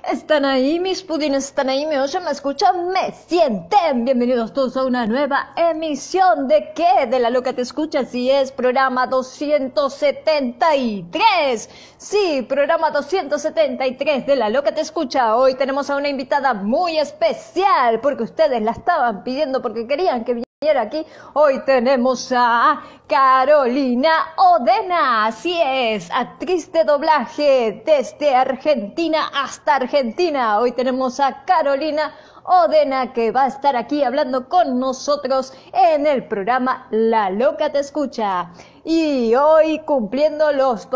¿Están ahí? Mis pudines están ahí, me oyen, me escuchan, me sienten. Bienvenidos todos a una nueva emisión de ¿qué? De La Loca Te Escucha. Sí, es programa 273. Sí, programa 273 de La Loca Te Escucha. Hoy tenemos a una invitada muy especial porque ustedes la estaban pidiendo porque querían que viniera aquí. Hoy tenemos a Carolina Odena, así es, actriz de doblaje desde Argentina hasta Argentina. Hoy tenemos a Carolina Odena que va a estar aquí hablando con nosotros en el programa La Loca Te Escucha. Y hoy cumpliendo los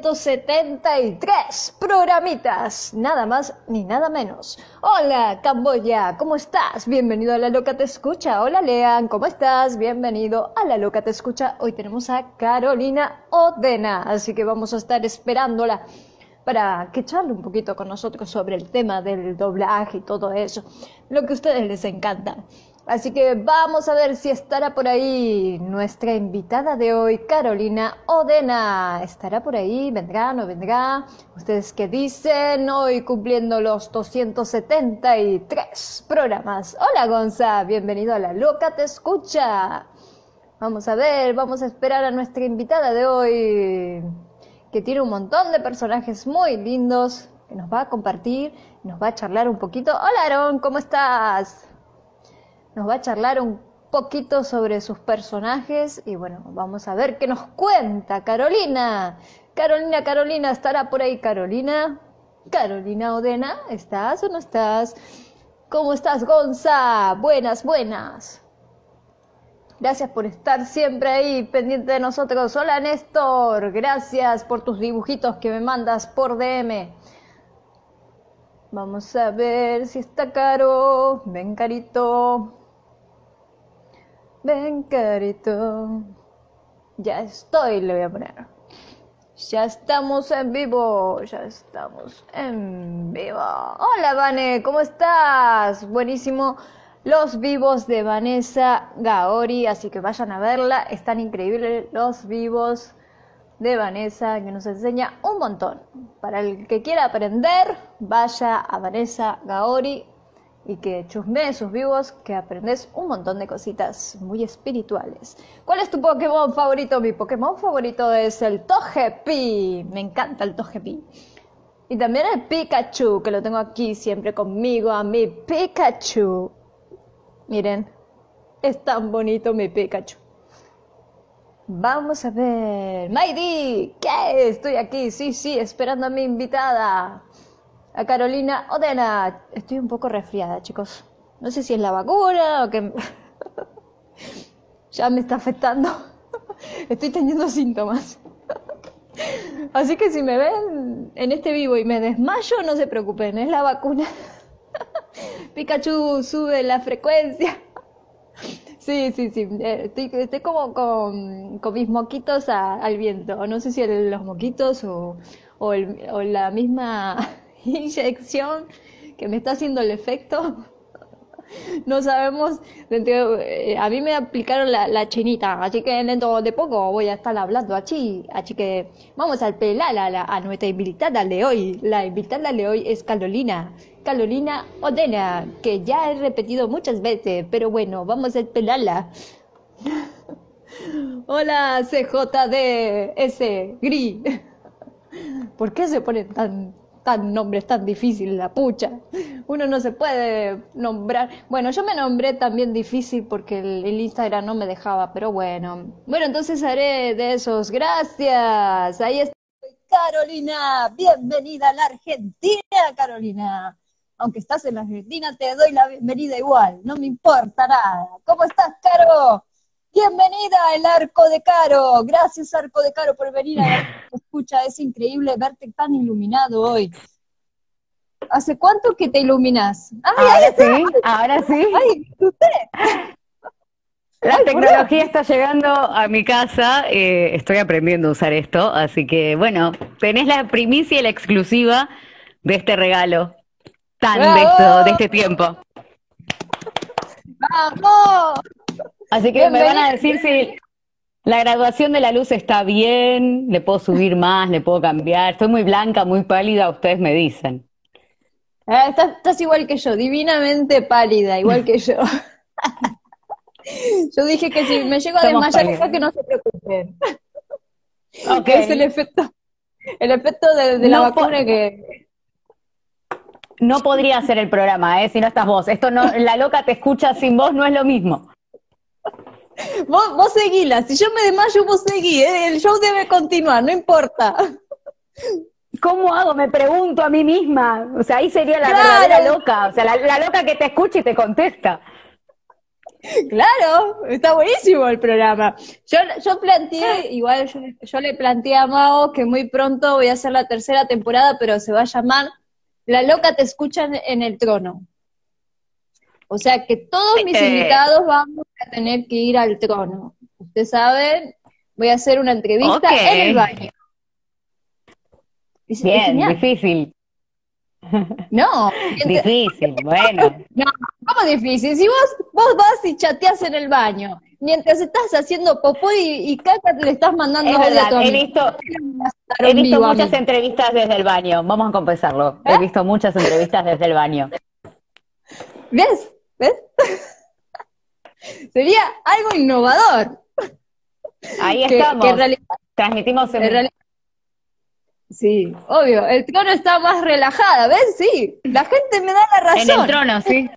273 programitas, nada más ni nada menos. Hola Camboya, ¿cómo estás? Bienvenido a La Loca Te Escucha. Hola Lean, ¿cómo estás? Bienvenido a La Loca Te Escucha. Hoy tenemos a Carolina Odena, así que vamos a estar esperándola para que charle un poquito con nosotros sobre el tema del doblaje y todo eso, lo que a ustedes les encanta. Así que vamos a ver si estará por ahí nuestra invitada de hoy, Carolina Odena. ¿Estará por ahí? ¿Vendrá? ¿No vendrá? ¿Ustedes qué dicen? Hoy cumpliendo los 273 programas. Hola Gonza, bienvenido a La Loca Te Escucha. Vamos a ver, vamos a esperar a nuestra invitada de hoy, que tiene un montón de personajes muy lindos, que nos va a compartir, nos va a charlar un poquito. Hola Aaron, ¿cómo estás? Nos va a charlar un poquito sobre sus personajes y bueno, vamos a ver qué nos cuenta Carolina. Carolina, ¿estará por ahí Carolina? Carolina Odena, ¿estás o no estás? ¿Cómo estás, Gonza? Buenas. Gracias por estar siempre ahí pendiente de nosotros. Hola Néstor, gracias por tus dibujitos que me mandas por DM. Vamos a ver si está Caro. Ven Carito. Ven Carito. Ya estoy, le voy a poner. Ya estamos en vivo. Hola Vane, ¿cómo estás? Buenísimo. Los vivos de Vanessa Gaori, así que vayan a verla, están increíbles los vivos de Vanessa, que nos enseña un montón. Para el que quiera aprender, vaya a Vanessa Gaori y que chusmee sus vivos, que aprendes un montón de cositas muy espirituales. ¿Cuál es tu Pokémon favorito? Mi Pokémon favorito es el Togepi, me encanta el Togepi. Y también el Pikachu, que lo tengo aquí siempre conmigo, a mi Pikachu. Miren, es tan bonito mi Pikachu. Vamos a ver. Maydi, ¿qué? Estoy aquí, sí, esperando a mi invitada, a Carolina Odena. Estoy un poco resfriada, chicos. No sé si es la vacuna o que ya me está afectando. Estoy teniendo síntomas. Así que si me ven en este vivo y me desmayo, no se preocupen, es la vacuna. Pikachu sube la frecuencia. Sí. Estoy como con mis moquitos al viento. No sé si los moquitos o la misma inyección que me está haciendo el efecto. No sabemos. A mí me aplicaron la chinita, así que dentro de poco voy a estar hablando así. Así que vamos a pelar a nuestra invitada de hoy. La invitada de hoy es Carolina Odena, que ya he repetido muchas veces, pero bueno, vamos a pelarla. Hola CJDS Gris. ¿Por qué se ponen tan nombres tan difíciles, la pucha? Uno no se puede nombrar. Bueno, yo me nombré también difícil porque el Instagram no me dejaba, pero bueno. Bueno, entonces haré de esos. Gracias. Ahí está Carolina. Bienvenida a la Argentina, Carolina. Aunque estás en la Argentina, te doy la bienvenida igual. No me importa nada. ¿Cómo estás, Caro? Bienvenida al Arco de Caro. Gracias, Arco de Caro, por venir a escucha. Es increíble verte tan iluminado hoy. ¿Hace cuánto que te iluminas? Ahora sí. ¡Ay, usted! La tecnología está llegando a mi casa, estoy aprendiendo a usar esto, así que bueno, tenés la primicia y la exclusiva de este regalo de este tiempo. ¡Vamos! Así que me van a decir si la graduación de la luz está bien, le puedo subir más, le puedo cambiar, estoy muy blanca, muy pálida, ustedes me dicen. Estás igual que yo, divinamente pálida, igual que yo. Yo dije que si me llego a Somos desmayar, pálidos. que no se preocupen. Ok. Es el efecto de la No, vacuna que... no podría hacer el programa, si no estás vos. Esto no, la loca te escucha sin vos, no es lo mismo. Vos seguila, si yo me desmayo, vos seguí, el show debe continuar, no importa. ¿Cómo hago? Me pregunto a mí misma. O sea, ahí sería la Claro, verdadera loca. O sea, la loca que te escucha y te contesta. claro, está buenísimo el programa. Yo planteé, igual yo le planteé a Mao que muy pronto voy a hacer la tercera temporada, pero se va a llamar La loca te escucha en el trono. O sea que todos mis invitados vamos a tener que ir al trono. Ustedes saben, voy a hacer una entrevista Ok. en el baño. Es Bien, genial. difícil. No, Difícil, bueno. no, ¿cómo difícil? Si vos vas y chateás en el baño, mientras estás haciendo popó y caca, le estás mandando Es audio a tu verdad, he amigo. visto, He he visto vivo a muchas mí. entrevistas desde el baño. Vamos a confesarlo. He visto muchas entrevistas desde el baño. ¿Ves? ¿Ves? Sería algo innovador. Ahí Que estamos. en realidad, Transmitimos en realidad- sí, obvio, el trono está más relajada, ¿ves? Sí, la gente me da la en el razón. trono, sí.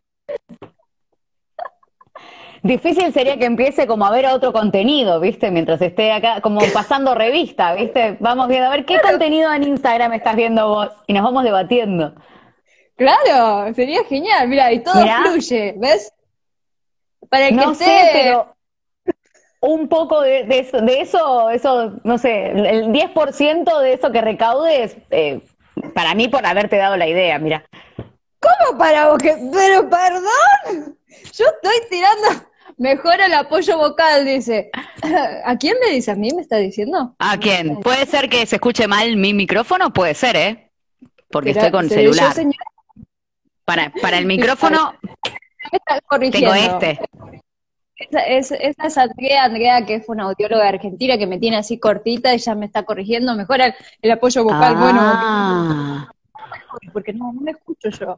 Difícil sería que empiece como a ver otro contenido, ¿viste? Mientras esté acá, como pasando revista, ¿viste? Vamos viendo, a ver, ¿qué contenido en Instagram estás viendo vos? Y nos vamos debatiendo. Claro, sería genial, mira, y todo Mirá, fluye, ¿ves? Para el que no sé, esté, pero un poco eso, no sé, el 10% de eso que recaudes, para mí por haberte dado la idea, mira. ¿cómo para vos que, pero perdón, yo estoy tirando mejor el apoyo vocal, dice. ¿A quién me dice? ¿A mí me está diciendo? ¿A quién? ¿Puede ser que se escuche mal mi micrófono? Puede ser, ¿eh? Porque estoy con Seré yo, celular. señora, Para el micrófono me está tengo corrigiendo. este. Esa es Andrea, que es una audióloga argentina que me tiene así cortita y ya me está corrigiendo. Mejor el apoyo vocal, bueno, Ah, porque no me escucho yo.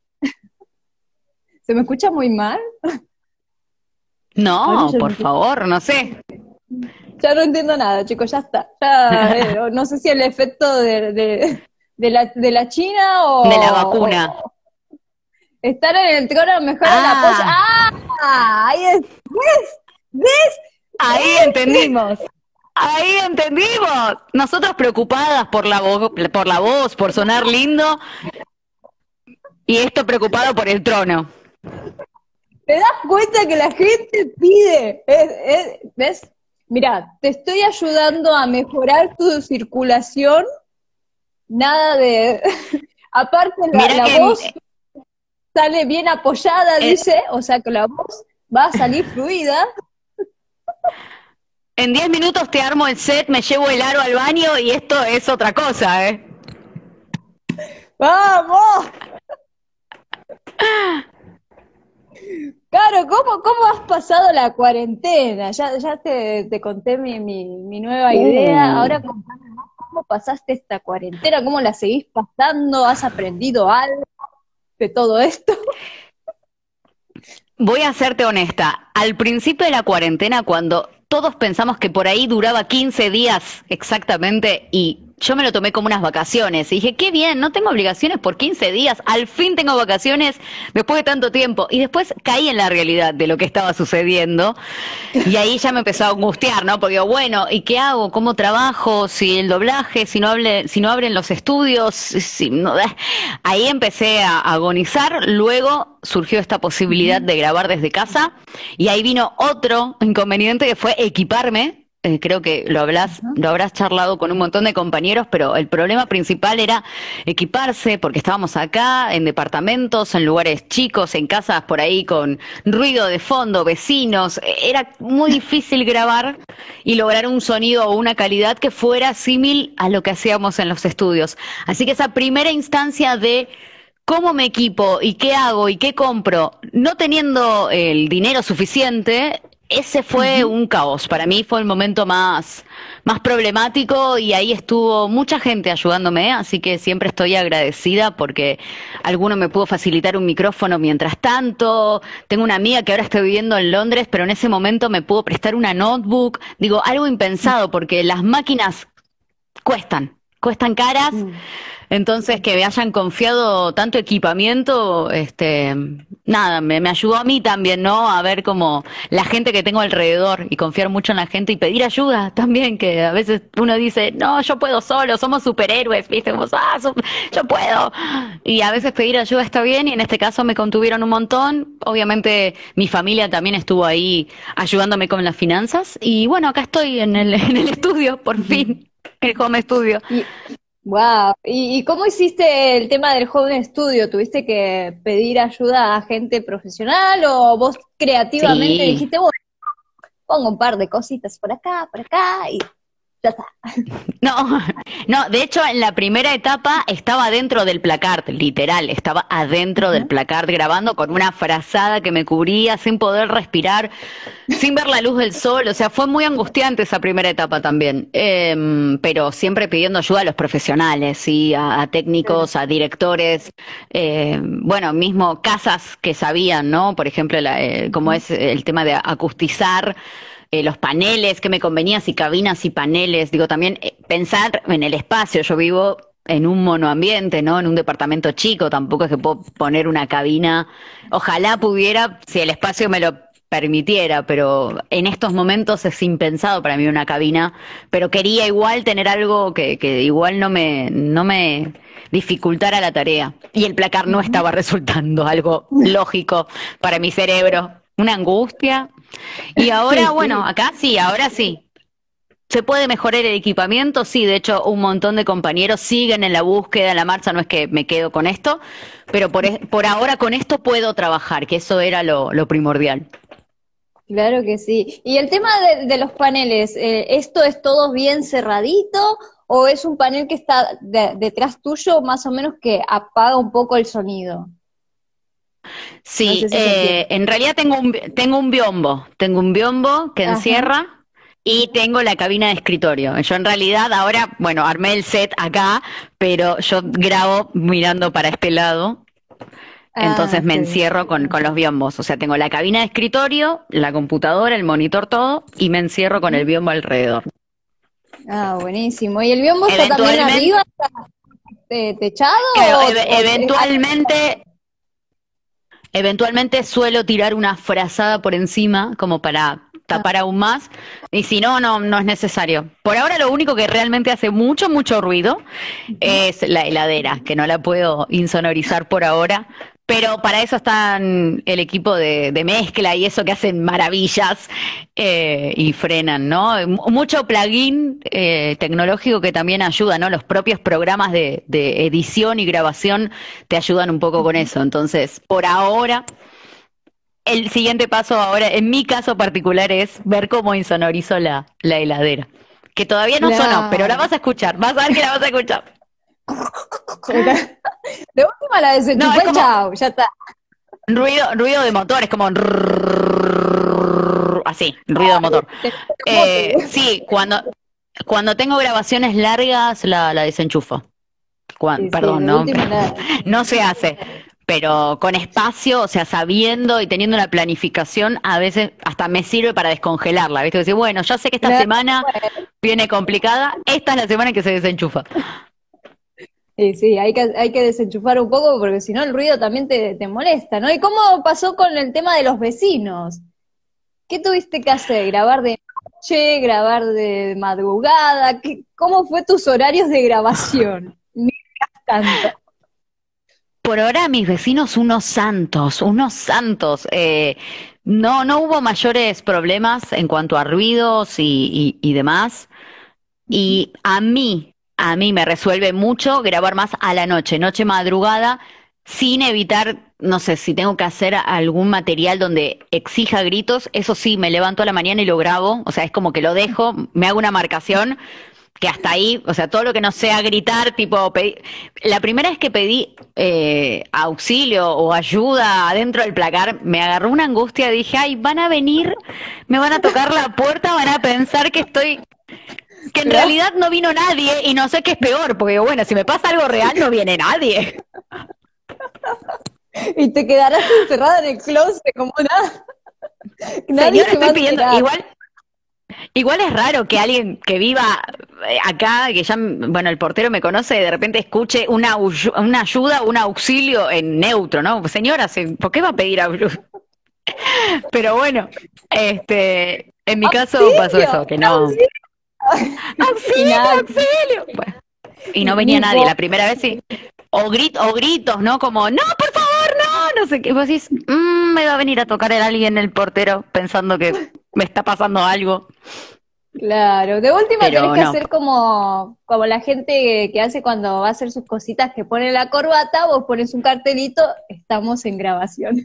¿Se me escucha muy mal? Ahora no, ya no, por favor, no sé. ya no entiendo nada, chicos, ya está. Ya, no sé si el efecto de la China De la vacuna. o estar en el trono mejor el apoyo. Ah, ¡Ah! Ahí es, ¿ves? ¿Ves? ahí entendimos. Ahí entendimos. Nosotros preocupadas por la voz, por sonar lindo, y esto preocupado por el trono. ¿Te das cuenta que la gente pide? ¿Ves? Mira, te estoy ayudando a mejorar tu circulación. Nada de... Aparte, Mira la que voz sale bien apoyada, en, dice, o sea que la voz va a salir fluida. en 10 minutos te armo el set, me llevo el aro al baño y esto es otra cosa, ¿eh? ¡Vamos! Claro, ¿cómo has pasado la cuarentena? Ya te conté mi nueva idea. Ahora contame más cómo pasaste esta cuarentena, cómo la seguís pasando, ¿has aprendido algo de todo esto? Voy a serte honesta. Al principio de la cuarentena, cuando todos pensamos que por ahí duraba 15 días exactamente, y yo me lo tomé como unas vacaciones, y dije, qué bien, no tengo obligaciones por 15 días, al fin tengo vacaciones después de tanto tiempo. Y después caí en la realidad de lo que estaba sucediendo, y ahí ya me empezó a angustiar, ¿no? Porque digo, bueno, ¿y qué hago? ¿Cómo trabajo? Si el doblaje, si no abren los estudios, si no, ahí empecé a agonizar. Luego surgió esta posibilidad de grabar desde casa, y ahí vino otro inconveniente que fue equiparme. Creo que lo habrás charlado con un montón de compañeros, pero el problema principal era equiparse, porque estábamos acá en departamentos, en lugares chicos, en casas por ahí con ruido de fondo, vecinos. Era muy difícil grabar y lograr un sonido o una calidad que fuera símil a lo que hacíamos en los estudios. Así que esa primera instancia de cómo me equipo y qué hago y qué compro, no teniendo el dinero suficiente, ese fue Ujú. un caos. Para mí fue el momento más problemático y ahí estuvo mucha gente ayudándome, así que siempre estoy agradecida porque alguno me pudo facilitar un micrófono mientras tanto. Tengo una amiga que ahora está viviendo en Londres, pero en ese momento me pudo prestar una notebook. Digo, algo impensado porque las máquinas cuestan caras, Mm. entonces que me hayan confiado tanto equipamiento, nada, me ayudó a mí también, ¿no? A ver como la gente que tengo alrededor y confiar mucho en la gente y pedir ayuda también, que a veces uno dice, no, yo puedo solo, somos superhéroes, ¿viste? Como, yo puedo. Y a veces pedir ayuda está bien y en este caso me contuvieron un montón. Obviamente mi familia también estuvo ahí ayudándome con las finanzas y bueno, acá estoy en el estudio, por fin. El home studio. Y, wow. ¿Y cómo hiciste el tema del home studio? ¿Tuviste que pedir ayuda a gente profesional o vos creativamente Sí, dijiste, bueno, pongo un par de cositas por acá y ya está? no, no, de hecho en la primera etapa estaba dentro del placard, literal, estaba adentro del Ujú. placard grabando con una frazada que me cubría sin poder respirar, sin ver la luz del sol, o sea, fue muy angustiante esa primera etapa también. Pero siempre pidiendo ayuda a los profesionales, ¿sí? A técnicos, a directores, bueno, mismo casas que sabían, ¿no? Por ejemplo, como Ujú. es el tema de acustizar, los paneles, qué me convenía, si cabinas y paneles, digo, también pensar en el espacio, yo vivo en un monoambiente, ¿no? En un departamento chico, tampoco es que puedo poner una cabina, ojalá pudiera, si el espacio me lo permitiera, pero en estos momentos es impensado para mí una cabina, pero quería igual tener algo que igual no me dificultara la tarea. Y el placar no Ujú. estaba resultando algo lógico para mi cerebro. Una angustia. Y Sí, ahora, bueno, sí. acá sí, ahora sí. ¿Se puede mejorar el equipamiento? Sí, de hecho, un montón de compañeros siguen en la búsqueda, en la marcha, no es que me quedo con esto, pero por ahora con esto puedo trabajar, que eso era lo primordial. Claro que sí. Y el tema de los paneles, ¿esto es todo bien cerradito o es un panel que está detrás tuyo más o menos que apaga un poco el sonido? No Sí, sé si se entiende. en realidad tengo un biombo que Ajá. encierra y tengo la cabina de escritorio. Yo en realidad ahora, bueno, armé el set acá, pero yo grabo mirando para este lado. Ah, Entonces me está bien. encierro con los biombos. O sea, tengo la cabina de escritorio, la computadora, el monitor, todo, y me encierro con el Ujú. biombo alrededor. Ah, buenísimo. ¿Y el biombo está también Eventualmente, arriba, techado claro, o eventualmente suelo tirar una frazada por encima, como para ah, tapar aún más, y si no, no es necesario. Por ahora lo único que realmente hace mucho ruido ujú. es la heladera, que no la puedo insonorizar por ahora, pero para eso están el equipo de mezcla y eso que hacen maravillas y frenan, ¿no? Mucho plugin tecnológico que también ayuda, ¿no? Los propios programas de edición y grabación te ayudan un poco con eso. Entonces, por ahora, el siguiente paso ahora, en mi caso particular, es ver cómo insonorizo la heladera. Que todavía no sonó, pero la Claro. vas a escuchar, vas a ver que la vas a escuchar. De última la No, desenchufé es y como chao, ya está. ruido de motor, es como así, ruido de motor. Te terremoto. Sí, cuando tengo grabaciones largas la desenchufo. Sí, sí, Perdón, de no, última la. no se hace. Pero con espacio, o sea, sabiendo y teniendo una planificación, a veces hasta me sirve para descongelarla, ¿viste? Decir, bueno, ya sé que esta Claro, semana viene complicada, esta es la semana en que se desenchufa. sí, sí, hay que desenchufar un poco porque si no el ruido también te molesta, ¿no? ¿Y cómo pasó con el tema de los vecinos? ¿Qué tuviste que hacer? ¿Grabar de noche? ¿Grabar de madrugada? ¿Cómo fue tus horarios de grabación? Ni tanto. Por ahora mis vecinos unos santos. No hubo mayores problemas en cuanto a ruidos y demás. Ujú. Y a mí me resuelve mucho grabar más a la noche, noche madrugada, sin evitar, no sé, si tengo que hacer algún material donde exija gritos, eso sí, me levanto a la mañana y lo grabo, o sea, es como que lo dejo, me hago una marcación que hasta ahí, o sea, todo lo que no sea gritar, tipo, la primera vez que pedí auxilio o ayuda adentro del placar, me agarró una angustia, dije, ay, van a venir, me van a tocar la puerta, van a pensar que que en Claro. realidad no vino nadie y no sé qué es peor, porque bueno, si me pasa algo real no viene nadie. Y te quedarás encerrada en el closet como nada. Nadie Señora, se va a estoy pidiendo, enterar. igual es raro que alguien que viva acá, que ya, bueno, el portero me conoce, de repente escuche una ayuda, un auxilio en neutro, ¿no? Señora, ¿por qué va a pedir ayuda? Pero bueno, en mi caso pasó ¡Auxilio! eso, que no. ¡Auxilio! Y ¡Auxilio, nada, auxilio! Bueno, y no venía ni nadie, vos. la primera vez sí. O gritos, ¿no? Como, no, por favor, no, no sé qué. Vos decís, me va a venir a tocar alguien el portero pensando que me está pasando algo. Claro, de última tenés Pero que no. hacer como la gente que hace cuando va a hacer sus cositas, que pone la corbata, vos pones un cartelito, estamos en grabación.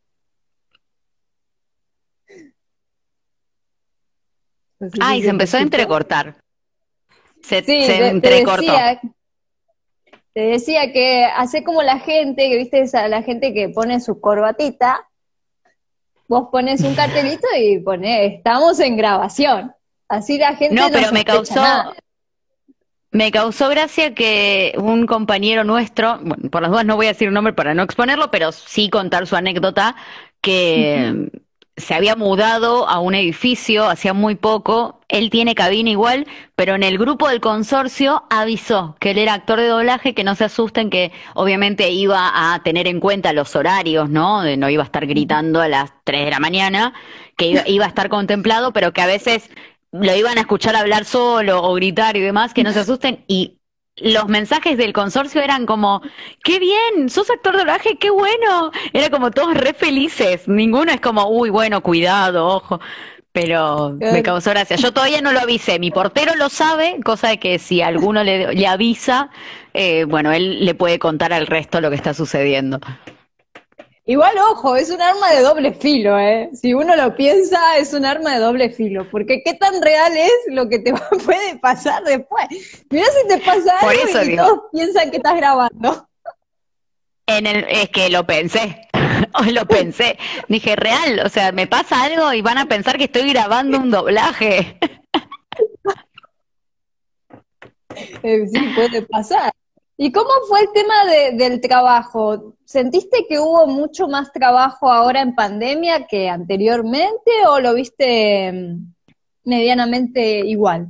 No sé si Ay, se se te empezó a escuchó. entrecortar. Sí, Se te entrecortó. decía, te decía que hace como la gente, que viste la gente que pone su corbatita, vos pones un cartelito y pones, estamos en grabación. Así la gente No, no pero sospecha nada. me causó gracia que un compañero nuestro, bueno, por las dudas no voy a decir un nombre para no exponerlo, pero sí contar su anécdota, que se había mudado a un edificio hacía muy poco, él tiene cabina igual, pero en el grupo del consorcio avisó que él era actor de doblaje, que no se asusten, que obviamente iba a tener en cuenta los horarios, ¿no? No iba a estar gritando a las 3 de la mañana, que iba a estar contemplado, pero que a veces lo iban a escuchar hablar solo o gritar y demás, que no se asusten. Y los mensajes del consorcio eran como, qué bien, sos actor de doblaje, qué bueno. Era como todos re felices. Ninguno es como, uy, bueno, cuidado, ojo. Pero me Claro. causó gracia. Yo todavía no lo avisé. Mi portero lo sabe, cosa de que si alguno le avisa, bueno, él le puede contar al resto lo que está sucediendo. Igual, ojo, es un arma de doble filo, ¿eh? Si uno lo piensa, es un arma de doble filo, porque qué tan real es lo que te puede pasar después. Mirá si te pasa Por algo eso y digo, todos piensan que estás grabando. es que lo pensé, hoy lo pensé. Dije, real, o sea, me pasa algo y van a pensar que estoy grabando un doblaje. Sí, puede pasar. ¿Y cómo fue el tema del trabajo? ¿Sentiste que hubo mucho más trabajo ahora en pandemia que anteriormente o lo viste medianamente igual?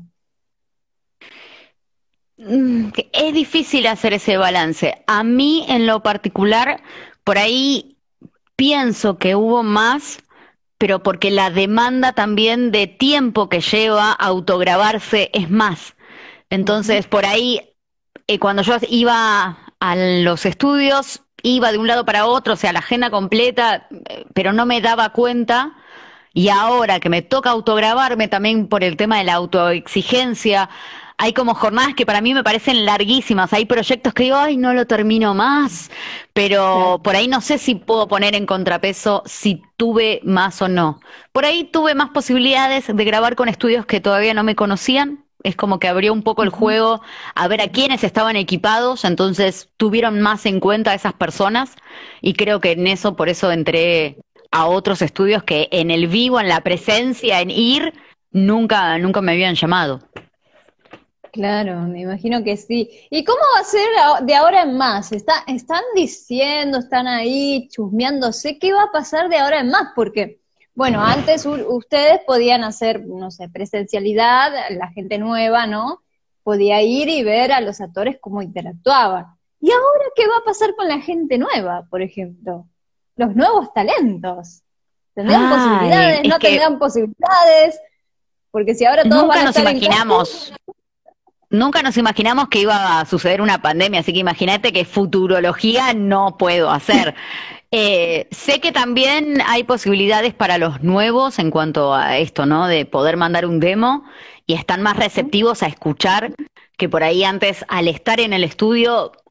Es difícil hacer ese balance. A mí, en lo particular, por ahí pienso que hubo más, pero porque la demanda también de tiempo que lleva autograbarse es más. Ujú. Entonces, por ahí, cuando yo iba a los estudios, iba de un lado para otro, o sea, la agenda completa, pero no me daba cuenta. Y ahora que me toca autograbarme también por el tema de la autoexigencia, hay como jornadas que para mí me parecen larguísimas. Hay proyectos que digo, ay, no lo termino más, Claro. pero por ahí no sé si puedo poner en contrapeso si tuve más o no. Por ahí tuve más posibilidades de grabar con estudios que todavía no me conocían. Es como que abrió un poco el Ujú. juego a ver a quiénes estaban equipados, entonces tuvieron más en cuenta a esas personas y creo que en eso, por eso entré a otros estudios que en el vivo, en la presencia, en ir, nunca me habían llamado. Claro, me imagino que sí. ¿Y cómo va a ser de ahora en más? Están diciendo, están ahí chusmeándose, ¿qué va a pasar de ahora en más? Porque, bueno, antes ustedes podían hacer, no sé, presencialidad, la gente nueva, ¿no? Podía ir y ver a los actores cómo interactuaban. ¿Y ahora qué va a pasar con la gente nueva, por ejemplo? Los nuevos talentos. ¿Tendrán Ay, posibilidades? es ¿No que tendrán posibilidades? Porque si ahora todos van nunca a nos estar en casa. imaginamos, nunca nos imaginamos que iba a suceder una pandemia, así que imagínate que futurología no puedo hacer. Sé que también hay posibilidades para los nuevos en cuanto a esto, ¿no? De poder mandar un demo y están más receptivos a escuchar que por ahí antes al estar en el estudio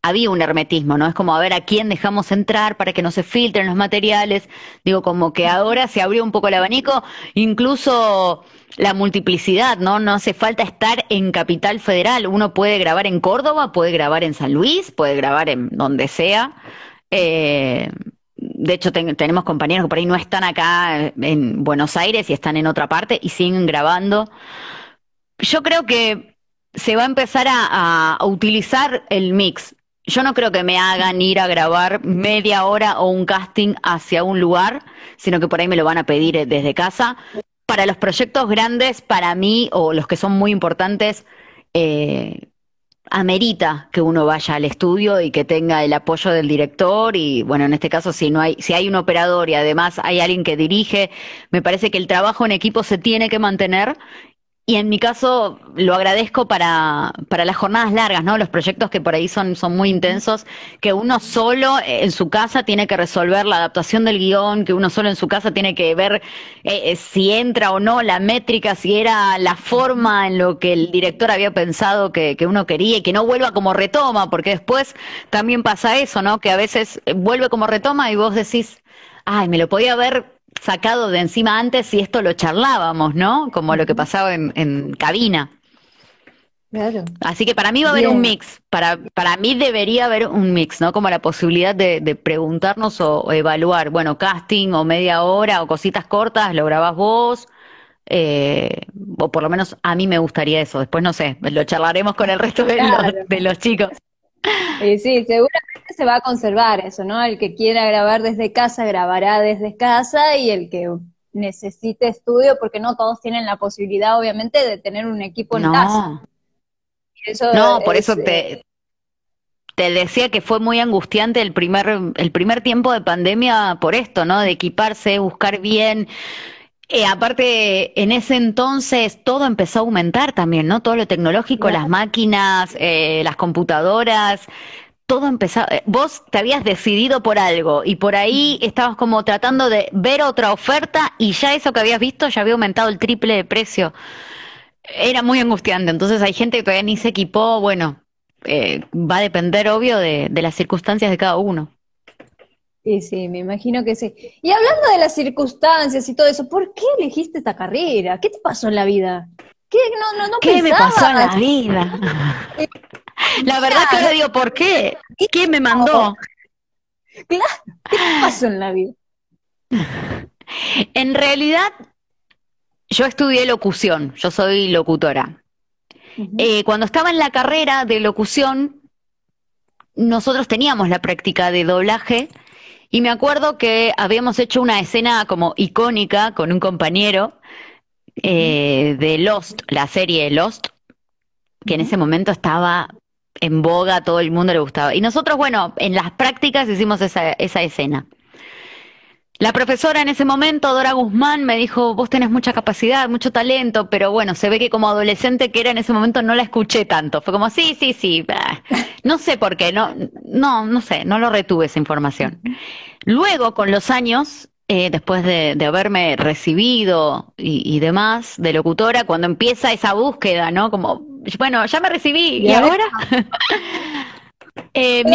había un hermetismo, ¿no? Es como a ver a quién dejamos entrar para que no se filtren los materiales. Digo, como que ahora se abrió un poco el abanico, incluso la multiplicidad, ¿no? No hace falta estar en Capital Federal. Uno puede grabar en Córdoba, puede grabar en San Luis, puede grabar en donde sea. De hecho, tenemos compañeros que por ahí no están acá en Buenos Aires y están en otra parte y siguen grabando. Yo creo que se va a empezar a utilizar el mix. Yo no creo que me hagan ir a grabar media hora o un casting hacia un lugar, sino que por ahí me lo van a pedir desde casa. Para los proyectos grandes, para mí, o los que son muy importantes, eh, amerita que uno vaya al estudio y que tenga el apoyo del director y bueno, en este caso si hay un operador y además hay alguien que dirige, me parece que el trabajo en equipo se tiene que mantener y en mi caso lo agradezco para las jornadas largas, ¿no? Los proyectos que por ahí son muy intensos, que uno solo en su casa tiene que resolver la adaptación del guión, que uno solo en su casa tiene que ver si entra o no la métrica, si era la forma en lo que el director había pensado que uno quería y que no vuelva como retoma, porque después también pasa eso, ¿no? Que a veces vuelve como retoma y vos decís, ay, me lo podía haber sacado de encima antes si esto lo charlábamos, ¿no? Como lo que pasaba en cabina. Claro. Así que para mí va a haber un Bien. mix, para mí debería haber un mix, ¿no? Como la posibilidad de preguntarnos o evaluar, bueno, casting o media hora o cositas cortas, lo grabás vos, o por lo menos a mí me gustaría eso. Después no sé, lo charlaremos con el resto Claro. de los chicos. Y sí, seguramente se va a conservar eso, ¿no? El que quiera grabar desde casa, grabará desde casa, y el que necesite estudio, porque no todos tienen la posibilidad, obviamente, de tener un equipo en casa. No, Y eso no, por es, eso te decía que fue muy angustiante el primer tiempo de pandemia por esto, ¿no? De equiparse, buscar bien. Aparte, en ese entonces todo empezó a aumentar también, ¿no? Todo lo tecnológico, las claro. máquinas, las computadoras, todo empezó. Vos te habías decidido por algo y por ahí estabas como tratando de ver otra oferta y ya eso que habías visto ya había aumentado el triple de precio. Era muy angustiante. Entonces hay gente que todavía ni se equipó. Bueno, va a depender, obvio, de las circunstancias de cada uno. Y sí, me imagino que sí. Y hablando de las circunstancias y todo eso, ¿por qué elegiste esta carrera? ¿Qué te pasó en la vida? ¿Qué no ¿Qué me pasó en pensabas? la vida? Eh, La verdad que Claro, ahora digo, ¿por qué? ¿qué ¿Quién me pasó? mandó? Claro, ¿qué te pasó en la vida? En realidad, yo estudié locución, yo soy locutora. Ujú, Cuando estaba en la carrera de locución, nosotros teníamos la práctica de doblaje y me acuerdo que habíamos hecho una escena como icónica con un compañero ujú, de Lost, la serie Lost, que en ujú. ese momento estaba en boga, a todo el mundo le gustaba. Y nosotros, bueno, en las prácticas hicimos esa escena. La profesora en ese momento, Dora Guzmán, me dijo, vos tenés mucha capacidad, mucho talento, pero bueno, se ve que como adolescente que era en ese momento no la escuché tanto. Fue como, sí, sí, sí. Bah. No sé por qué, no sé, no lo retuve esa información. Ujú. Luego, con los años, después de haberme recibido y demás de locutora, cuando empieza esa búsqueda, ¿no? Como, bueno, ya me recibí, Y ¿y ahora, ahora? pero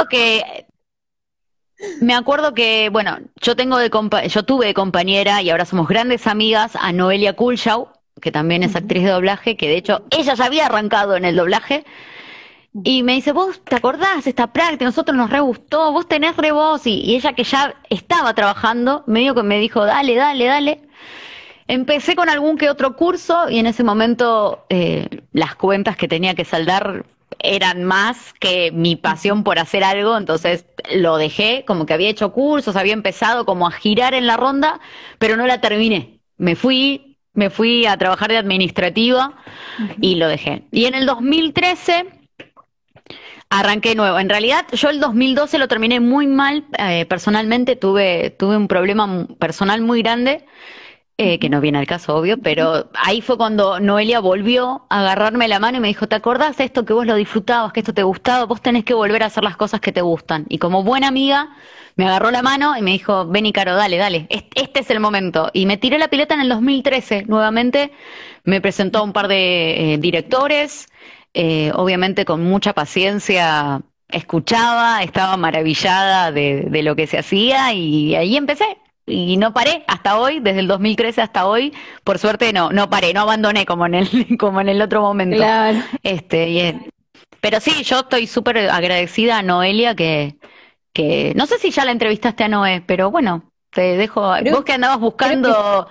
Me acuerdo que, bueno, yo tuve de compañera y ahora somos grandes amigas a Noelia Culshaw, que también es ujú, actriz de doblaje, que de hecho ella ya había arrancado en el doblaje, ujú. y me dice, vos te acordás esta práctica, nosotros nos re gustó, vos tenés re voz, y ella que ya estaba trabajando, medio que me dijo, dale, dale, dale. Empecé con algún que otro curso y en ese momento las cuentas que tenía que saldar eran más que mi pasión por hacer algo, entonces lo dejé, como que había hecho cursos, había empezado como a girar en la ronda, pero no la terminé. Me fui a trabajar de administrativa y Ujú. lo dejé. Y en el 2013 arranqué nuevo. En realidad yo el 2012 lo terminé muy mal, personalmente tuve un problema personal muy grande que Ujú. no viene al caso, obvio, pero ahí fue cuando Noelia volvió a agarrarme la mano y me dijo, ¿te acordás de esto que vos lo disfrutabas, que esto te gustaba? Vos tenés que volver a hacer las cosas que te gustan. Y como buena amiga, me agarró la mano y me dijo, ven Caro, dale, dale, este es el momento. Y me tiré la pileta en el 2013, nuevamente, me presentó a un par de directores, obviamente con mucha paciencia. escuchaba, estaba maravillada de lo que se hacía y ahí empecé. Y no paré hasta hoy, desde el 2013 hasta hoy. Por suerte no paré, no abandoné como en el, como en el otro momento. Claro. Este, pero sí, yo estoy súper agradecida a Noelia que no sé si ya la entrevistaste a Noé, pero bueno, te dejo. Creo, Vos que andabas creo que buscando,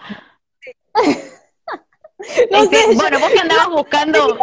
no sé, bueno, vos que andabas buscando,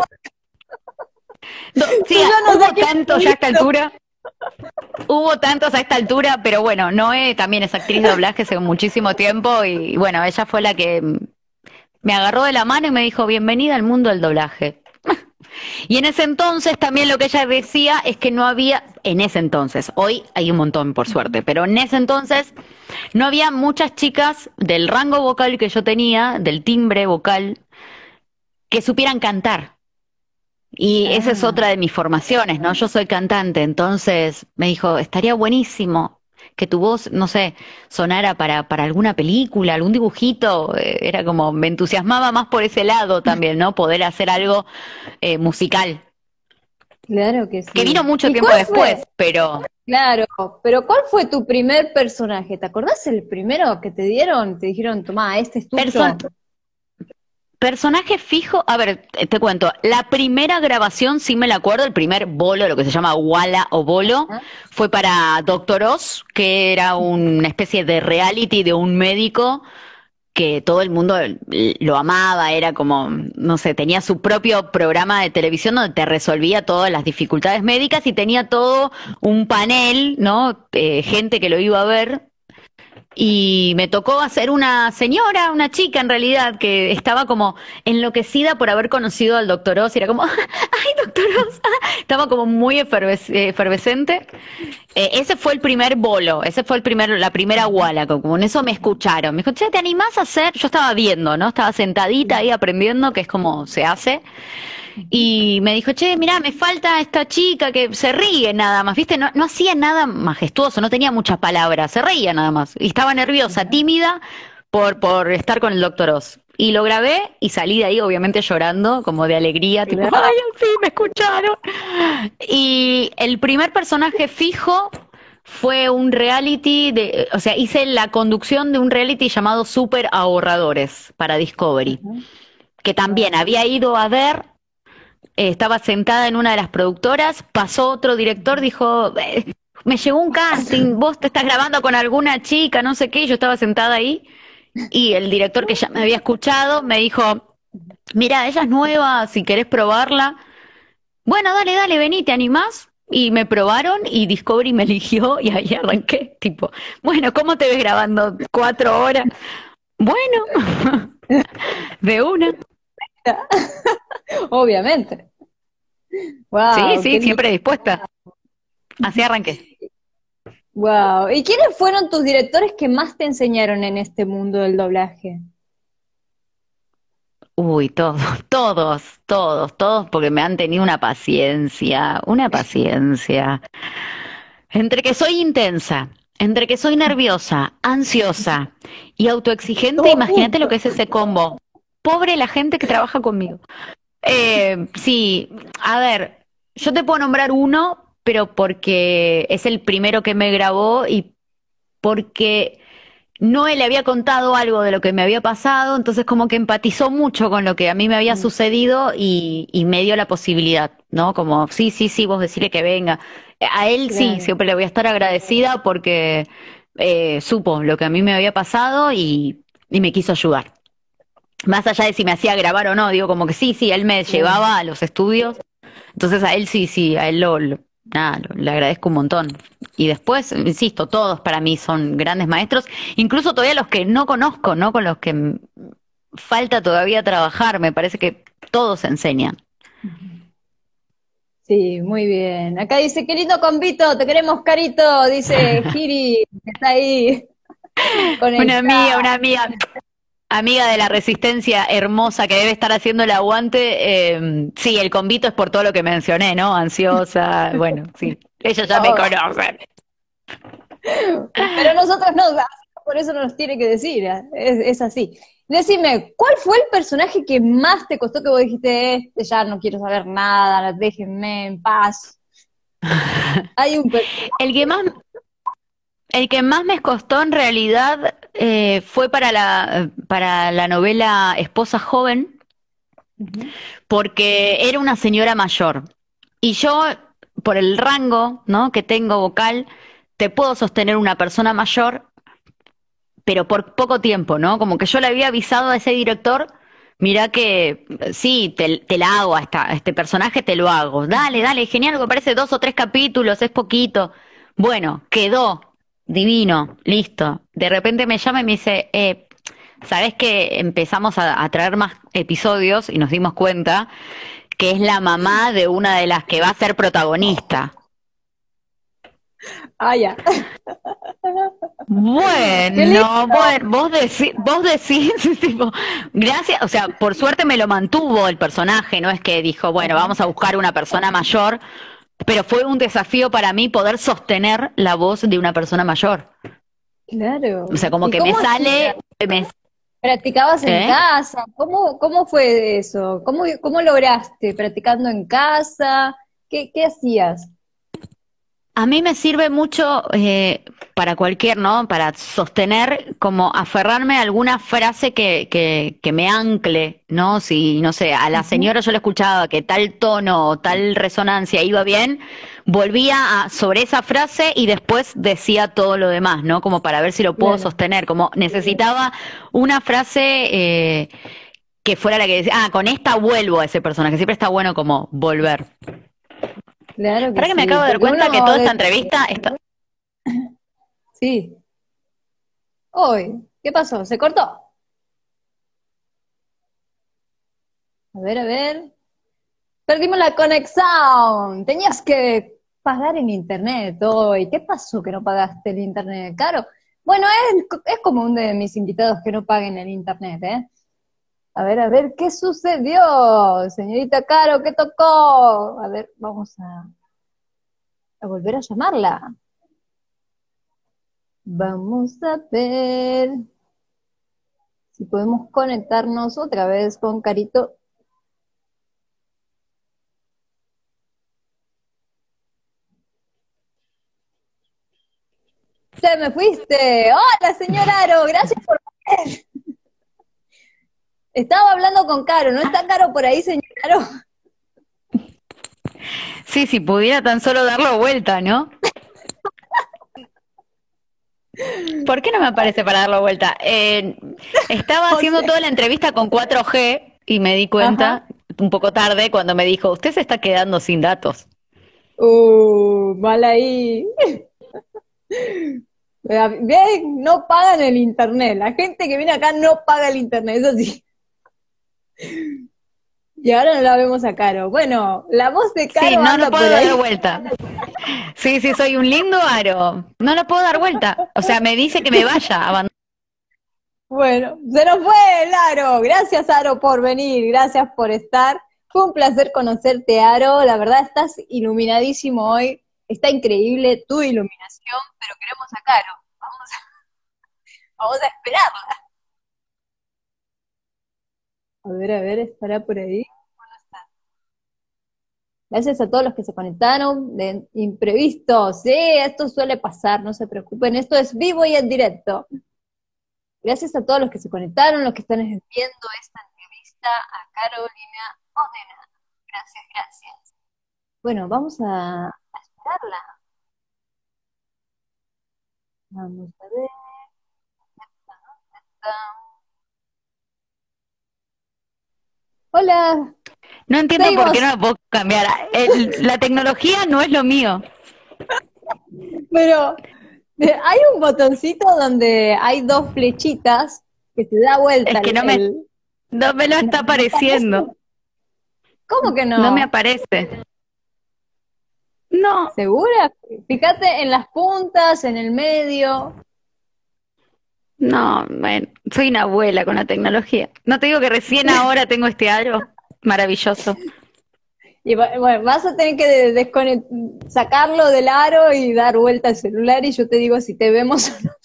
sí, yo no sé hubo qué tantos ya a esta altura. Hubo tantos a esta altura, pero bueno, Noé también es actriz de doblaje hace muchísimo tiempo y bueno, ella fue la que me agarró de la mano y me dijo, bienvenida al mundo del doblaje. Y en ese entonces también lo que ella decía es que no había, en ese entonces, hoy hay un montón por suerte, pero en ese entonces no había muchas chicas del rango vocal que yo tenía, del timbre vocal, que supieran cantar. Y esa es Ah, otra de mis formaciones, ¿no? Yo soy cantante, entonces me dijo, estaría buenísimo que tu voz, no sé, sonara para alguna película, algún dibujito. Era como, me entusiasmaba más por ese lado también, ¿no? Poder hacer algo musical, claro que que vino sí. mucho ¿Y tiempo cuál fue? después, pero Claro, pero ¿cuál fue tu primer personaje? ¿Te acordás el primero que te dieron? Te dijeron, tomá, este es tuyo. person- personaje fijo, a ver, te cuento, la primera grabación sí me la acuerdo, el primer bolo, lo que se llama Wala o bolo, ¿Ah? fue para Doctor Oz, que era una especie de reality de un médico que todo el mundo lo amaba, era como, no sé, tenía su propio programa de televisión donde te resolvía todas las dificultades médicas y tenía todo un panel, ¿no? Gente que lo iba a ver. Y me tocó hacer una señora, una chica en realidad, que estaba como enloquecida por haber conocido al doctor Oz. Y era como, ¡ay, doctor Oz! Estaba como muy efervescente. Ese fue el primer bolo, ese fue la primera guala, como en eso me escucharon. Me dijo, che, ¿te animás a hacer? Yo estaba viendo, ¿no? Estaba sentadita ahí aprendiendo, que es como se hace. Y me dijo, che, mirá, me falta esta chica que se ríe nada más, ¿viste? No hacía nada majestuoso, no tenía muchas palabras, se reía nada más. Y estaba nerviosa, tímida por estar con el doctor Oz. Y lo grabé y salí de ahí obviamente llorando, como de alegría, tipo, Claro. ¡ay, al fin me escucharon! Y el primer personaje fijo fue un reality o sea, hice la conducción de un reality llamado Super Ahorradores para Discovery, que también Wow. había ido a ver, estaba sentada en una de las productoras, pasó otro director, dijo, me llegó un casting, vos te estás grabando con alguna chica, no sé qué, y yo estaba sentada ahí, y el director que ya me había escuchado me dijo, mira, ella es nueva, si querés probarla, bueno, dale, dale, vení, ¿te animás? Y me probaron y Discovery me eligió y ahí arranqué, tipo, bueno, ¿cómo te ves grabando 4 horas? Bueno, de una. Obviamente. Sí, Wow, qué sí, lindo. siempre dispuesta. Así arranqué. Wow. ¿Y quiénes fueron tus directores que más te enseñaron en este mundo del doblaje? Uy, todos, todos, porque me han tenido una paciencia, una paciencia. Entre que soy intensa, entre que soy nerviosa, ansiosa y autoexigente, Todo imagínate lo junto. que es ese combo. Pobre la gente que trabaja conmigo. Sí, a ver, yo te puedo nombrar uno, pero porque es el primero que me grabó y porque no le había contado algo de lo que me había pasado, entonces como que empatizó mucho con lo que a mí me había sucedido y me dio la posibilidad, ¿no? Como, sí, sí, sí, vos decirle que venga. A él sí, Claro. siempre le voy a estar agradecida porque supo lo que a mí me había pasado y me quiso ayudar. Más allá de si me hacía grabar o no, digo como que sí, sí, él me Claro. llevaba a los estudios, entonces a él sí, sí, a él nada, le agradezco un montón. Y después, insisto, todos para mí son grandes maestros, incluso todavía los que no conozco, ¿no? Con los que falta todavía trabajar, me parece que todos enseñan. Sí, muy bien. Acá dice, qué lindo convito, te queremos Carito, dice Giri, que está ahí conectada. Una amiga de la resistencia hermosa que debe estar haciendo el aguante. Sí, el convito es por todo lo que mencioné, ¿no? Ansiosa, bueno, sí, ellos ya me Oh, conocen. pero nosotros no, por eso nos tiene que decir, es así. Decime, ¿cuál fue el personaje que más te costó que vos dijiste, este ya no quiero saber nada, déjenme en paz? Hay un El que más, el que más me costó en realidad fue para la novela Esposa Joven, Ujú. porque era una señora mayor. Y yo, por el rango, ¿no?, que tengo vocal, te puedo sostener una persona mayor, pero por poco tiempo, ¿no? Como que yo le había avisado a ese director, mirá que sí, te la hago a este personaje, te lo hago. Dale, dale, genial, me parece 2 o 3 capítulos, es poquito. Bueno, quedó, divino, listo. De repente me llama y me dice, ¿sabés que empezamos a traer más episodios y nos dimos cuenta que es la mamá de una de las que va a ser protagonista? Ah, ya. ¡Qué Bueno, lindo! bueno, vos decís, tipo, gracias, o sea, por suerte me lo mantuvo el personaje, no es que dijo, bueno, Ajá. vamos a buscar una persona mayor, pero fue un desafío para mí poder sostener la voz de una persona mayor. O sea, Claro. como ¿Y que me cómo hacías? sale, me, ¿Practicabas en ¿eh? casa? ¿Cómo fue eso? ¿Cómo lograste? ¿Practicando en casa? ¿Qué hacías? A mí me sirve mucho para cualquier, ¿no? Para sostener, como aferrarme a alguna frase que me ancle, ¿no? Si, no sé, a la Ujú. señora yo le escuchaba que tal tono o tal resonancia iba bien, volvía sobre esa frase y después decía todo lo demás, ¿no? Como para ver si lo puedo Claro, sostener, como necesitaba una frase que fuera la que decía, ah, con esta vuelvo a ese personaje, siempre está bueno como volver. claro que Para que me sí, acabo de dar porque cuenta que uno toda esta de... entrevista está. Sí. Hoy, ¿qué pasó? ¿Se cortó? A ver. Perdimos la conexión. Tenías que pagar el internet hoy. ¿Qué pasó que no pagaste el internet? Caro. Bueno, es común de mis invitados que no paguen el internet, ¿eh? A ver, ¿qué sucedió? Señorita Caro, ¿qué tocó? A ver, vamos a volver a llamarla. Vamos a ver si podemos conectarnos otra vez con Carito. ¡Te me fuiste! ¡Hola, señor Aro! Gracias por... Estaba hablando con Caro, ¿no está Caro por ahí, señor Aro? Sí, si pudiera tan solo darlo vuelta, ¿no? ¿Por qué no me aparece para darlo vuelta? Estaba O haciendo sea, toda la entrevista con 4G y me di ajá. cuenta un poco tarde cuando me dijo, usted se está quedando sin datos. Mal ahí. Bien, no pagan el internet. La gente que viene acá no paga el internet, eso sí. Y ahora no la vemos a Caro. Bueno, la voz de Sí, Caro no lo anda puedo por dar ahí. vuelta. Sí, sí, soy un lindo aro. No lo puedo dar vuelta. O sea, me dice que me vaya. Bueno, se nos fue el Aro. Gracias, Aro, por venir. Gracias por estar. Fue un placer conocerte, Aro. La verdad, estás iluminadísimo hoy. Está increíble tu iluminación, pero queremos a Caro. Vamos a esperarla. A ver, estará por ahí. Gracias a todos los que se conectaron de imprevistos. Sí, esto suele pasar, no se preocupen. Esto es vivo y en directo. Gracias a todos los que se conectaron, los que están viendo esta entrevista a Carolina Odena. Gracias, gracias. Bueno, vamos a esperarla. Vamos a ver. Hola, No entiendo por qué no seguimos. lo puedo cambiar. La tecnología no es lo mío. Pero hay un botoncito donde hay dos flechitas que te da vuelta Es que no me lo está ¿No te aparece? apareciendo. ¿Cómo que No me no? aparece. No, ¿Segura? Fíjate en las puntas, en el medio. no, bueno, soy una abuela con la tecnología. No te digo que recién ahora tengo este aro maravilloso. Y bueno, vas a tener que sacarlo del aro y dar vuelta al celular y yo te digo si te vemos o no.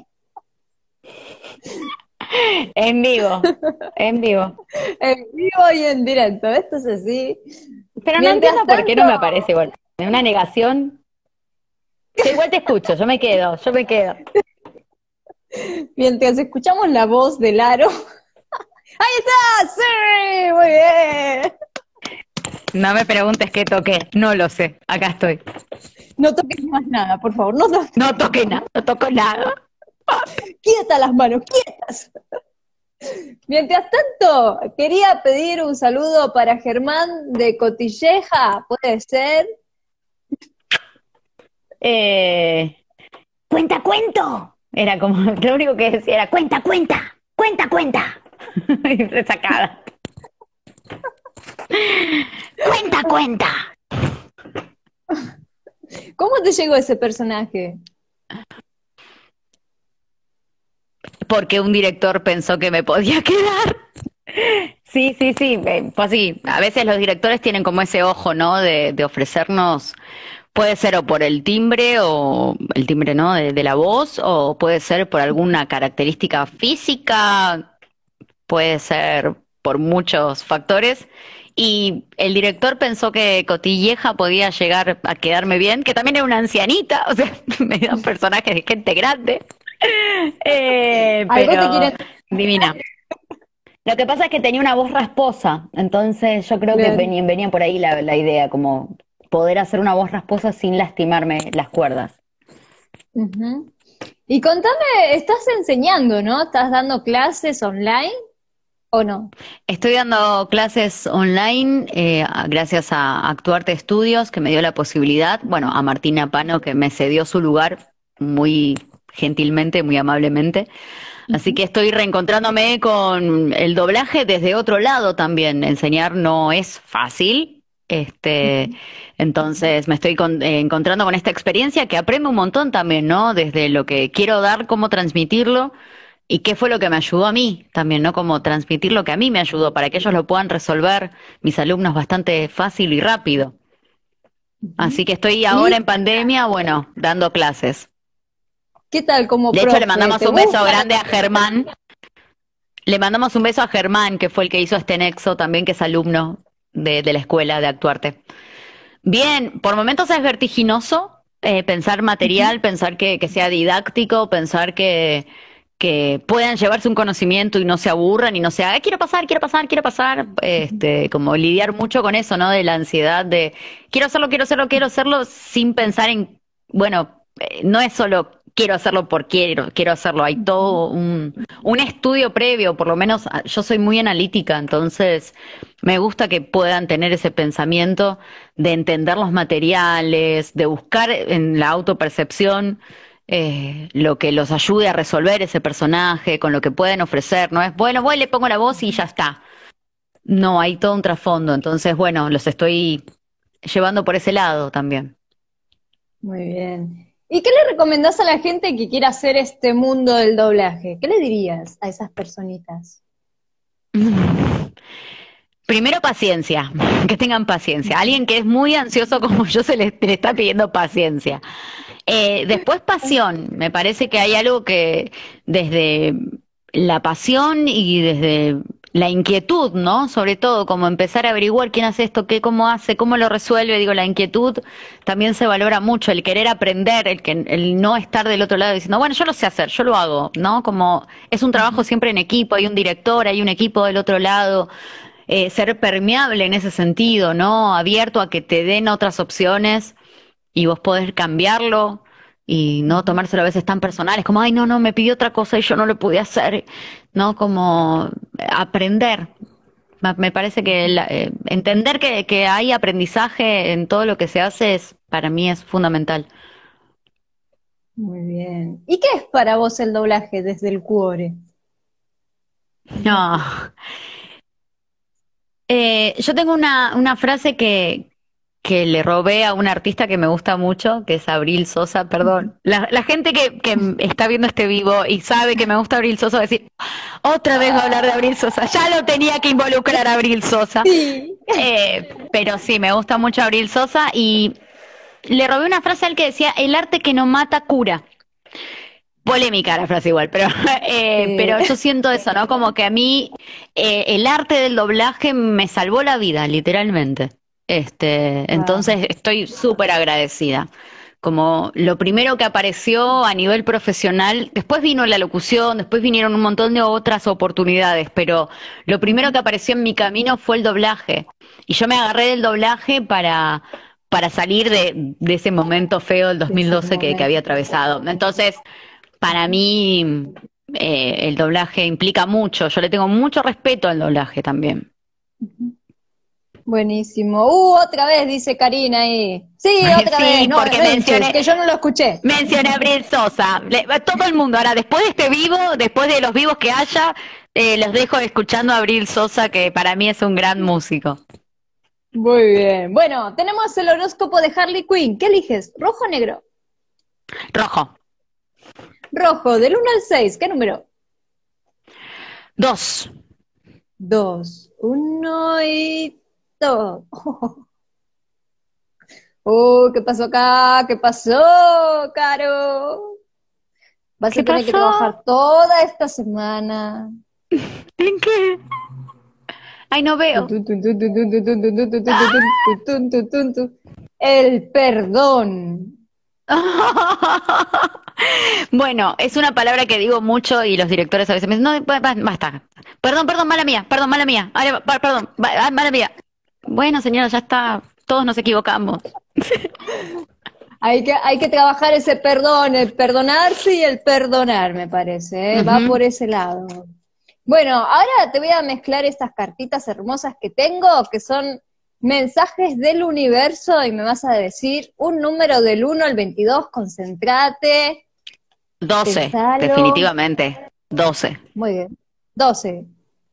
En vivo, en vivo. En vivo y en directo. Esto es así. Pero no Mientras entiendo por qué tanto, no me aparece igual. una negación. Yo igual te escucho, yo me quedo. Mientras escuchamos la voz de Laro. ¡Ahí está! ¡Sí! ¡Muy bien! No me preguntes qué toqué, no lo sé, acá estoy. No toques más nada, por favor, no toques. No toqué nada, no toco nada. Quietas las manos, quietas. Mientras tanto, quería pedir un saludo para Germán de Cotilleja, ¿puede ser? Cuenta, cuento. Era como, lo único que decía era cuenta, cuenta, cuenta, cuenta. Y resacada. Cuenta, cuenta. ¿Cómo te llegó ese personaje? Porque un director pensó que me podía quedar. Sí, fue así. A veces los directores tienen como ese ojo, ¿no? De ofrecernos, puede ser o por el timbre, ¿no? De la voz, o puede ser por alguna característica física, puede ser por muchos factores. Y el director pensó que Cotilleja podía llegar a quedarme bien, que también era una ancianita, o sea, me da un personaje de gente grande. Algo te Pero quieren... divina. Lo que pasa es que tenía una voz rasposa, entonces yo creo que Bien. venía por ahí la idea, como poder hacer una voz rasposa sin lastimarme las cuerdas. Ujú. Y contame, estás enseñando, ¿no? ¿Estás dando clases online o no? Estoy dando clases online gracias a Actuarte Estudios, que me dio la posibilidad, bueno, a Martina Pano, que me cedió su lugar muy gentilmente, muy amablemente. Así que estoy reencontrándome con el doblaje desde otro lado también. Enseñar no es fácil. Entonces me estoy encontrando con esta experiencia que aprendo un montón también, ¿no? Desde lo que quiero dar, cómo transmitirlo y qué fue lo que me ayudó a mí también, ¿no? Cómo transmitir lo que a mí me ayudó para que ellos lo puedan resolver, mis alumnos, bastante fácil y rápido. Así Ujú. que estoy ahora ¿Y en pandemia, bueno, dando clases. qué tal como De hecho, le profe? mandamos ¿Te un beso gusta? grande a Germán. Le mandamos un beso a Germán, que fue el que hizo este nexo también, que es alumno de la escuela de Actuarte. Bien, por momentos es vertiginoso pensar Ujú. material, pensar que sea didáctico, pensar que puedan llevarse un conocimiento y no se aburran y no sea, quiero pasar, quiero pasar, quiero pasar. Como lidiar mucho con eso, ¿no? De la ansiedad de quiero hacerlo, quiero hacerlo, quiero hacerlo, sin pensar en, bueno, no es solo quiero hacerlo por quiero hacerlo, hay Ujú. todo un estudio previo, por lo menos yo soy muy analítica, entonces me gusta que puedan tener ese pensamiento de entender los materiales, de buscar en la autopercepción lo que los ayude a resolver ese personaje, con lo que pueden ofrecer. No es, bueno, voy, le pongo la voz y ya está. No, hay todo un trasfondo. Entonces, bueno, los estoy llevando por ese lado también. Muy bien. ¿Y qué le recomendás a la gente que quiera hacer este mundo del doblaje? ¿Qué le dirías a esas personitas? Primero paciencia, que tengan paciencia. Alguien que es muy ansioso como yo le está pidiendo paciencia. Después pasión, me parece que hay algo que desde la pasión y desde la inquietud, ¿no? Sobre todo, como empezar a averiguar quién hace esto, qué, cómo hace, cómo lo resuelve, digo, la inquietud también se valora mucho, el querer aprender, el no estar del otro lado diciendo, bueno, yo lo sé hacer, yo lo hago, ¿no? Como es un trabajo siempre en equipo, hay un director, hay un equipo del otro lado, ser permeable en ese sentido, ¿no? Abierto a que te den otras opciones y vos podés cambiarlo y no Ujú. tomárselo a veces tan personales, como, ay, no, no, me pidió otra cosa y yo no lo pude hacer, ¿no? Como aprender. Me parece que entender que hay aprendizaje en todo lo que se hace para mí es fundamental. Muy bien. ¿Y qué es para vos el doblaje desde el cuore? No. Yo tengo una frase que le robé a un artista que me gusta mucho, que es Abril Sosa, perdón. La gente que está viendo este vivo y sabe que me gusta Abril Sosa va a decir, otra vez va a hablar de Abril Sosa, ya lo tenía que involucrar a Abril Sosa. Sí. Pero sí, me gusta mucho Abril Sosa y le robé una frase al que decía, el arte que no mata cura. Polémica la frase igual, pero yo siento eso, ¿no? Como que a mí el arte del doblaje me salvó la vida, literalmente. Wow. Entonces estoy súper agradecida. Como lo primero que apareció a nivel profesional, después vino la locución, después vinieron un montón de otras oportunidades, pero lo primero Ujú. que apareció en mi camino fue el doblaje. Y yo me agarré del doblaje para salir de ese momento feo del De ese 2012 que había momento. atravesado. Entonces, para mí, el doblaje implica mucho. Yo le tengo mucho respeto al doblaje también. Ujú. Buenísimo. Otra vez, dice Karina ahí. Sí, otra vez. Sí, No, porque no hinches, que yo no lo escuché. mencioné a Abril Sosa. Todo el mundo, ahora después de este vivo, después de los vivos que haya, los dejo escuchando a Abril Sosa, que para mí es un gran músico. Muy bien. Bueno, tenemos el horóscopo de Harley Quinn. ¿Qué eliges? ¿Rojo o negro? Rojo. Rojo, del 1 al 6. ¿Qué número? 2. 2. 1 y 2. ¿Qué pasó acá? ¿Qué pasó, Caro? Vas a ¿Qué tener que pasó? trabajar toda esta semana. ¿En qué? Ay, no veo. El perdón. Bueno, es una palabra que digo mucho y los directores a veces me dicen, no, basta. Perdón, mala mía. Perdón, mala mía. Bueno, señora, ya está. Todos nos equivocamos. Hay que trabajar ese perdón, el perdonarse y el perdonar, me parece, ¿eh? Va Ujú. por ese lado. Bueno, ahora te voy a mezclar estas cartitas hermosas que tengo, que son mensajes del universo, y me vas a decir un número del 1 al 22. Concentrate, 12, pensalo. definitivamente. 12. Muy bien. 12.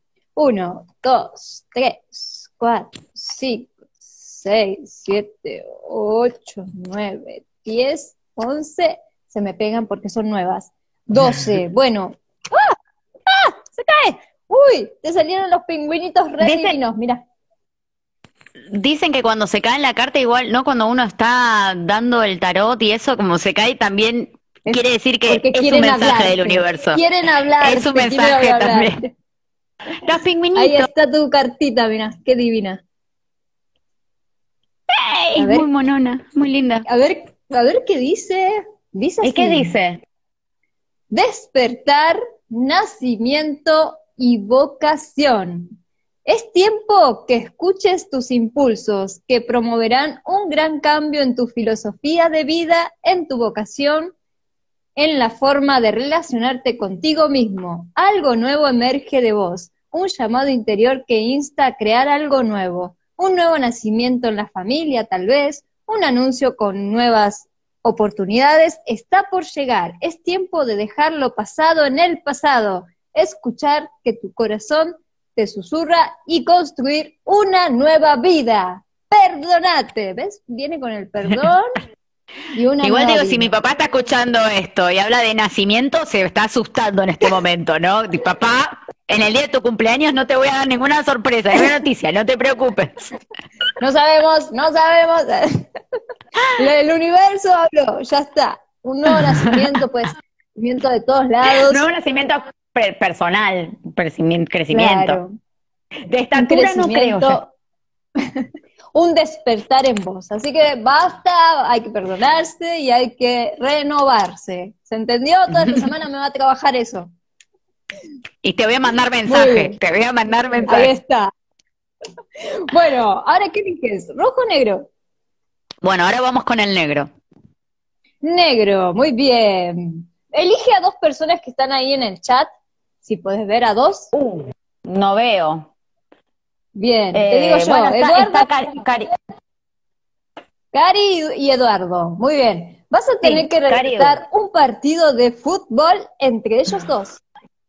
1, 2, 3, 4, 5, 6, 7, 8, 9, 10, 11. Se me pegan porque son nuevas. 12. Bueno. ¡Se cae! ¡Uy! Te salieron los pingüinitos re Dice, divinos, mira. dicen que cuando se cae la carta, igual, ¿no? Cuando uno está dando el tarot y eso, como se cae, también Es quiere decir que porque es un quieren mensaje del hablarte. universo. Quieren Es un hablarte, quieren mensaje también. hablarte. Los Ahí pingüinitos. está tu cartita, mira, qué divina. A Es muy ver, monona, muy linda. a ver qué dice. Dice ¿Y qué así: dice? despertar, nacimiento y vocación. Es tiempo que escuches tus impulsos, que promoverán un gran cambio en tu filosofía de vida, en tu vocación, en la forma de relacionarte contigo mismo. Algo nuevo emerge de vos, un llamado interior que insta a crear algo nuevo, un nuevo nacimiento en la familia tal vez, un anuncio con nuevas oportunidades está por llegar. Es tiempo de dejar lo pasado en el pasado, escuchar que tu corazón te susurra y construir una nueva vida. Perdonate, ¿ves? Viene con el perdón y una Igual nueva digo, si vida. mi papá está escuchando esto y habla de nacimiento, se está asustando en este momento, ¿no? Papá, en el día de tu cumpleaños no te voy a dar ninguna sorpresa, ninguna noticia, no te preocupes. No sabemos, no sabemos. El universo habló, ya está. Un nuevo nacimiento, pues, nacimiento de todos No es lados. un nacimiento personal, crecimiento. Claro, De un estatura no creo yo. crecimiento, un despertar en vos. Así que basta, hay que perdonarse y hay que renovarse. ¿Se entendió? Toda esta semana me va a trabajar eso. Y te voy a mandar Muy mensaje, bien, te voy a mandar ahí mensaje. está. Bueno, ahora ¿qué eliges? ¿Rojo o negro? Bueno, ahora vamos con el negro. Negro, muy bien. Elige a dos personas que están ahí en el chat, si podés ver a dos. No veo. Bien, te digo yo, Bueno, Eduardo, está Cari. Cari y Eduardo. Muy bien. Vas a tener Sí, que Cari Edu. relatar un partido de fútbol entre ellos dos.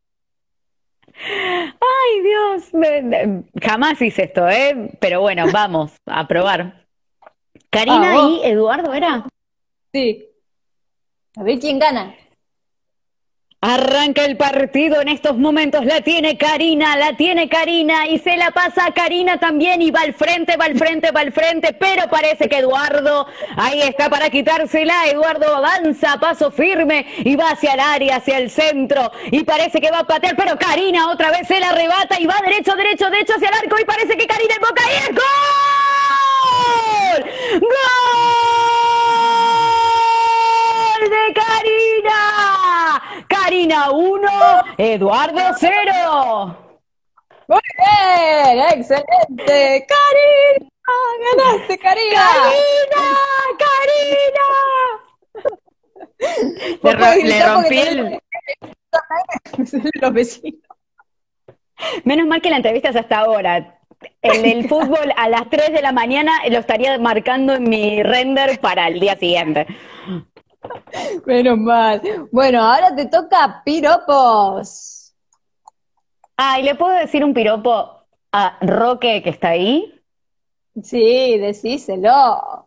Ay, Dios, jamás hice esto, ¿eh? Pero bueno, vamos a probar. Karina y Vamos, Eduardo, ¿era? sí. A ver quién gana. Arranca el partido en estos momentos, la tiene Karina y se la pasa a Karina también y va al frente, pero parece que Eduardo ahí está para quitársela. Eduardo avanza a paso firme y va hacia el área, hacia el centro y parece que va a patear, pero Karina otra vez se la arrebata y va derecho hacia el arco y parece que Karina invoca y ¡es gol! ¡Gol de Karina! Karina 1, Eduardo 0. Muy bien, excelente. Karina, ganaste, Karina. ¡Karina! ¡Karina! Vos podés Le gritar rompí porque los vecinos. Menos mal que la entrevista es hasta ahora. El del fútbol a las 3 de la mañana lo estaría marcando en mi render para el día siguiente. Menos mal. Bueno, ahora te toca piropos. Ah, ¿y le puedo decir un piropo a Roque que está ahí? Sí, decíselo.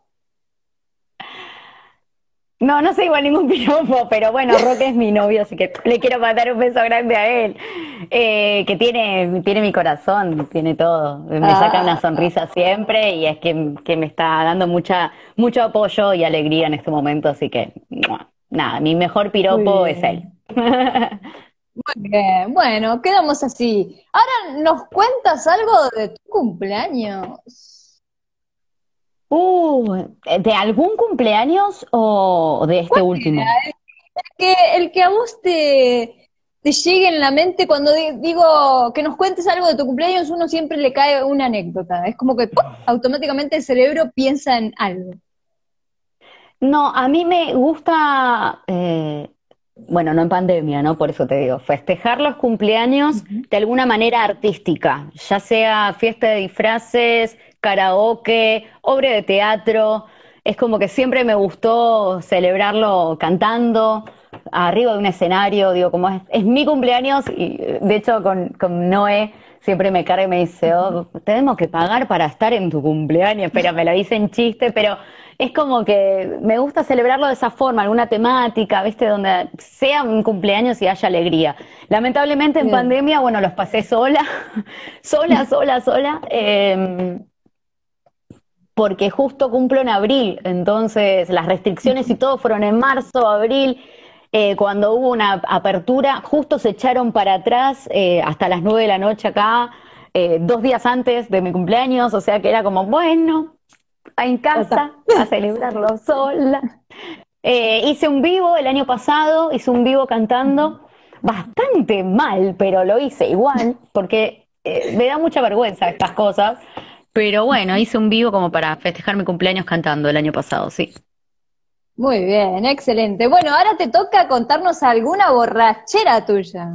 No, no sé igual ningún piropo, pero bueno, Roque es mi novio, así que le quiero mandar un beso grande a él. Que tiene mi corazón, tiene todo. Me saca una Ah, sonrisa siempre y es que me está dando mucho apoyo y alegría en este momento, así que nada, mi mejor muy piropo es él. bien. Muy bien. Bueno, quedamos así. Ahora nos cuentas algo de tu cumpleaños. ¿De algún cumpleaños o de este último? El que a vos te llegue en la mente cuando digo que nos cuentes algo de tu cumpleaños, uno siempre le cae una anécdota. Es como que ¡pum! Automáticamente el cerebro piensa en algo. No, a mí me gusta, bueno, no en pandemia, ¿no? Por eso te digo, festejar los cumpleaños Ujú. de alguna manera artística, ya sea fiesta de disfraces, karaoke, obra de teatro. Es como que siempre me gustó celebrarlo cantando, arriba de un escenario, digo, como es mi cumpleaños y de hecho con Noé siempre me carga y me dice, oh, tenemos que pagar para estar en tu cumpleaños, pero me lo dice en chiste, pero es como que me gusta celebrarlo de esa forma, alguna temática, ¿viste? Donde sea un cumpleaños y haya alegría. Lamentablemente en Bien. pandemia, bueno, los pasé sola, sola, porque justo cumplo en abril, entonces las restricciones y todo fueron en marzo, abril, cuando hubo una apertura, justo se echaron para atrás hasta las 9 de la noche acá, 2 días antes de mi cumpleaños, o sea que era como, bueno, en Ya está. casa, a celebrarlo sola. Hice un vivo el año pasado, hice un vivo cantando, bastante mal, pero lo hice igual, porque me da mucha vergüenza estas cosas. Pero bueno, hice un vivo como para festejar mi cumpleaños cantando el año pasado, sí. Muy bien, excelente. Bueno, ahora te toca contarnos alguna borrachera tuya.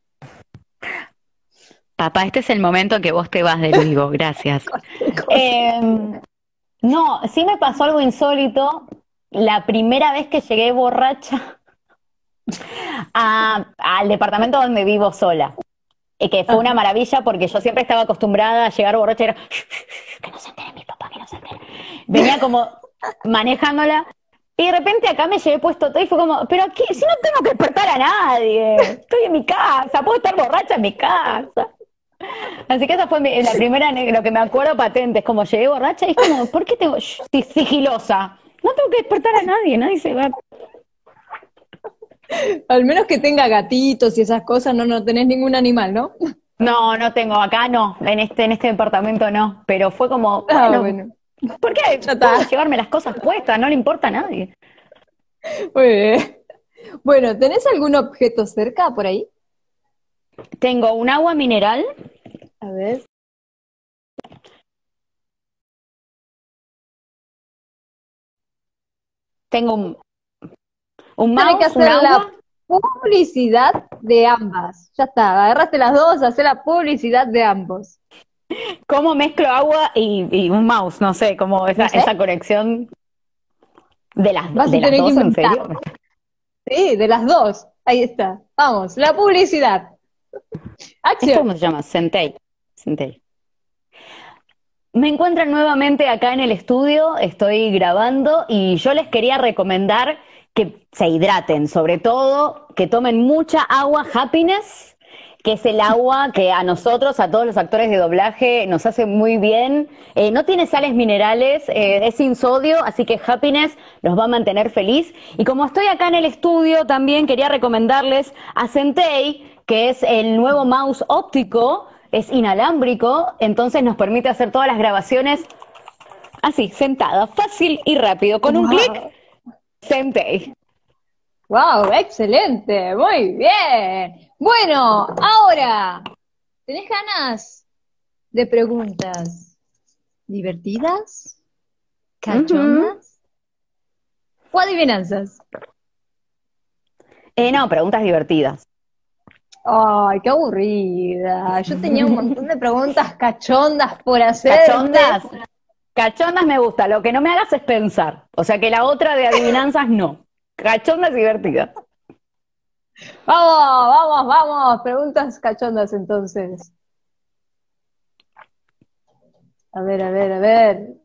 Papá, este es el momento que vos te vas del vivo, gracias. Eh, no, sí me pasó algo insólito. La primera vez que llegué borracha al departamento donde vivo sola. Que fue una Ajá. maravilla porque yo siempre estaba acostumbrada a llegar borracha y era, que no se entere mi papá, que no se entere. Venía como manejándola y de repente acá me llevé puesto todo y fue como, pero aquí, si no tengo que despertar a nadie, estoy en mi casa, puedo estar borracha en mi casa. Así que esa fue la primera, lo que me acuerdo patente, es como llegué borracha y es como, ¿por qué tengo sigilosa? No tengo que despertar a nadie, nadie se va. Al menos que tenga gatitos y esas cosas, no, no tenés ningún animal, ¿no? No, no tengo, acá no, en este departamento no, pero fue como, Ah, bueno, bueno, ¿por qué? ya Puedo está. llevarme las cosas puestas, no le importa a nadie. Muy bien. Bueno, ¿tenés algún objeto cerca por ahí? Tengo un agua mineral, A ver. tengo un Tenés que mouse, un hacer la agua. publicidad de ambas. Ya está, agarraste las dos, hacé la publicidad de ambos. ¿Cómo mezclo agua y un mouse? No sé, como esa, No sé, esa conexión de las, vas a de las tener que dos, ¿en inventar. serio? Sí, de las dos. Ahí está. Vamos, la publicidad. ¿Esto Acción. cómo se llama? Centei. Centei. Me encuentran nuevamente acá en el estudio, estoy grabando y yo les quería recomendar que se hidraten, sobre todo que tomen mucha agua Happiness, que es el agua que a nosotros, a todos los actores de doblaje, nos hace muy bien. No tiene sales minerales, es sin sodio, así que Happiness los va a mantener feliz. Y como estoy acá en el estudio, también quería recomendarles a Centei, que es el nuevo mouse óptico, es inalámbrico, entonces nos permite hacer todas las grabaciones Así, sentada, fácil y rápido. Con un clic, Wow, senté. wow, excelente, muy bien. Bueno, ahora, ¿tenés ganas de preguntas divertidas, Ujú. cachondas o adivinanzas? No, preguntas divertidas. Ay, qué aburrida. Yo tenía un montón de preguntas cachondas por hacerte. Cachondas, cachondas me gusta. Lo que no me hagas es pensar. O sea que la otra de adivinanzas no. Cachondas y divertidas. Vamos, vamos, vamos. Preguntas cachondas entonces. A ver, a ver, a ver.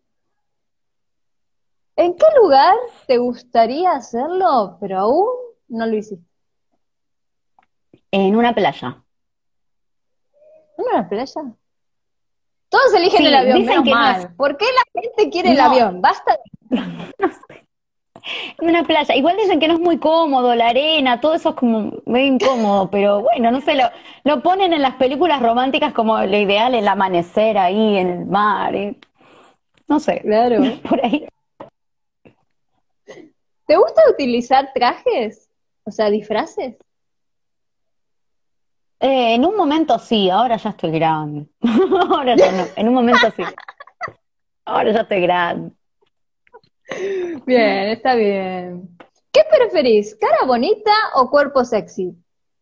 ¿En qué lugar te gustaría hacerlo, pero aún no lo hiciste? En una playa. ¿En una playa? Todos eligen el Sí, avión, dicen menos que no es. mal. ¿Por qué la gente quiere el No, avión? Basta. en una playa. Igual dicen que no es muy cómodo, la arena, todo eso es como medio incómodo, pero bueno, no sé, lo ponen en las películas románticas como lo ideal, el amanecer ahí en el mar. No sé, Claro. por ahí. ¿Te gusta utilizar trajes? O sea, disfraces. En un momento sí, ahora ya estoy grande. Ahora ya no, en un momento sí. Ahora ya estoy grande. Bien, está bien. ¿Qué preferís? ¿Cara bonita o cuerpo sexy?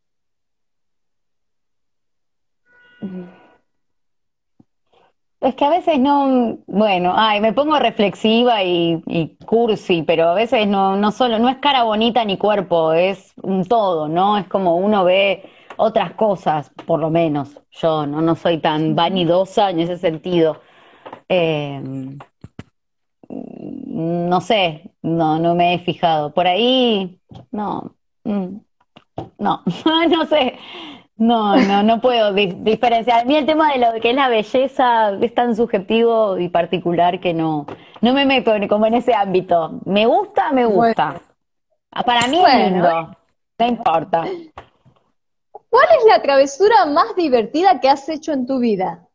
Es que a veces no, bueno, ay, me pongo reflexiva y cursi, pero a veces no solo, no es cara bonita ni cuerpo, es un todo, ¿no? Es como uno ve otras cosas, por lo menos. Yo no soy tan Ujú. vanidosa en ese sentido. Eh, no sé, no me he fijado. Por ahí, no, mm, no, no sé. No puedo diferenciar. A mí el tema de lo que es la belleza es tan subjetivo y particular que no me meto como en ese ámbito. Me gusta, me Bueno, gusta. Para mí es bueno, lindo, no importa. ¿cuál es la travesura más divertida que has hecho en tu vida?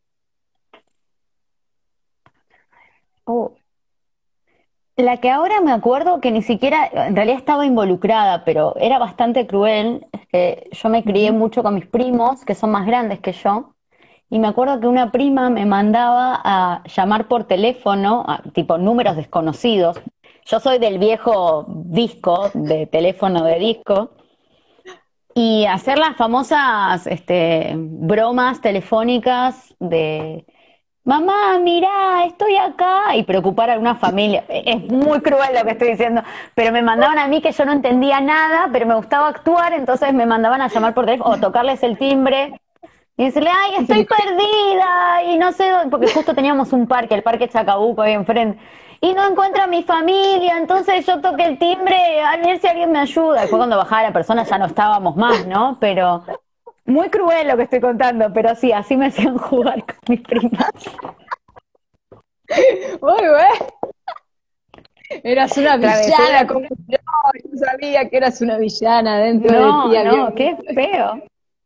Oh, la que ahora me acuerdo que ni siquiera, en realidad estaba involucrada, pero era bastante cruel, es que yo me crié Ujú. mucho con mis primos, que son más grandes que yo. Y me acuerdo que una prima me mandaba a llamar por teléfono, tipo números desconocidos. Yo soy del viejo disco, de teléfono de disco, y hacer las famosas bromas telefónicas de mamá, mirá, estoy acá, y preocupar a alguna familia. Es muy cruel lo que estoy diciendo, pero me mandaban a mí que yo no entendía nada, pero me gustaba actuar, entonces me mandaban a llamar por teléfono o tocarles el timbre y decirle, ay, estoy perdida, y no sé dónde, porque justo teníamos un parque, el Parque Chacabuco ahí enfrente, y no encuentro a mi familia, entonces yo toqué el timbre, a ver si alguien me ayuda. Después cuando bajaba la persona ya no estábamos más, ¿no? Pero muy cruel lo que estoy contando, pero sí, así me hacían jugar con mis primas. Muy bien. Eras una villana, Travesuras. como yo sabía que eras una villana dentro de ti, había No, qué feo.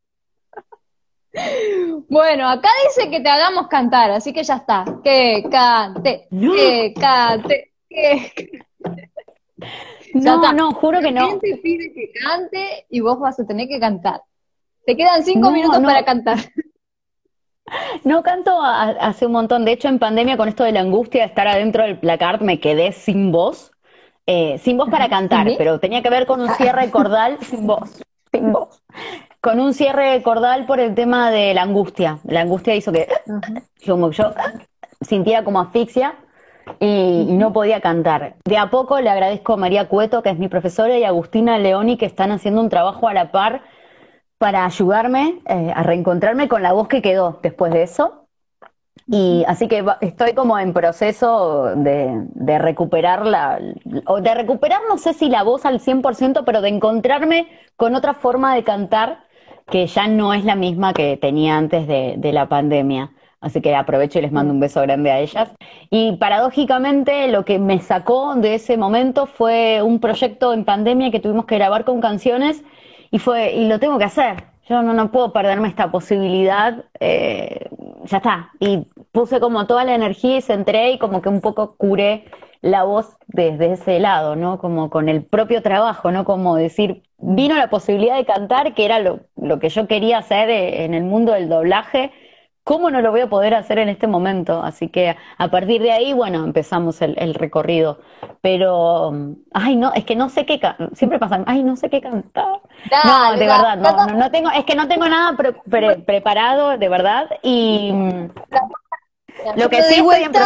Bueno, acá dice que te hagamos cantar, así que ya está. Que cante, No, que cante, que... Ya está. juro La que no. gente pide que cante y vos vas a tener que cantar. Te quedan cinco No, minutos para no, cantar. no canto hace un montón. De hecho, en pandemia, con esto de la angustia de estar adentro del placard, me quedé sin voz para ¿Sin cantar, mí? pero tenía que ver con un cierre de cordal sin voz, sin voz. Con un cierre de cordal por el tema de la angustia. La angustia hizo que Ujú, como yo sintiera como asfixia y ujú. no podía cantar. De a poco le agradezco a María Cueto, que es mi profesora, y a Agustina Leoni, que están haciendo un trabajo a la par para ayudarme a reencontrarme con la voz que quedó después de eso. Y así que estoy como en proceso de recuperar o de recuperar, no sé si la voz al 100%, pero de encontrarme con otra forma de cantar que ya no es la misma que tenía antes de la pandemia. Así que aprovecho y les mando un beso grande a ellas. Y paradójicamente lo que me sacó de ese momento fue un proyecto en pandemia que tuvimos que grabar con canciones y lo tengo que hacer. Yo no puedo perderme esta posibilidad. ya está. Y puse como toda la energía y centré y como que un poco curé la voz desde ese lado, ¿no? Como con el propio trabajo, ¿no? Como decir, vino la posibilidad de cantar, que era lo que yo quería hacer en el mundo del doblaje. ¿Cómo no lo voy a poder hacer en este momento? Así que a partir de ahí, bueno, empezamos el recorrido. Pero, ay, no, es que no sé siempre pasa, ay, no sé qué cantar. No, Dale, de dale. verdad, no tengo, es que no tengo nada preparado, de verdad. Y lo Yo que te sí doy vuelta.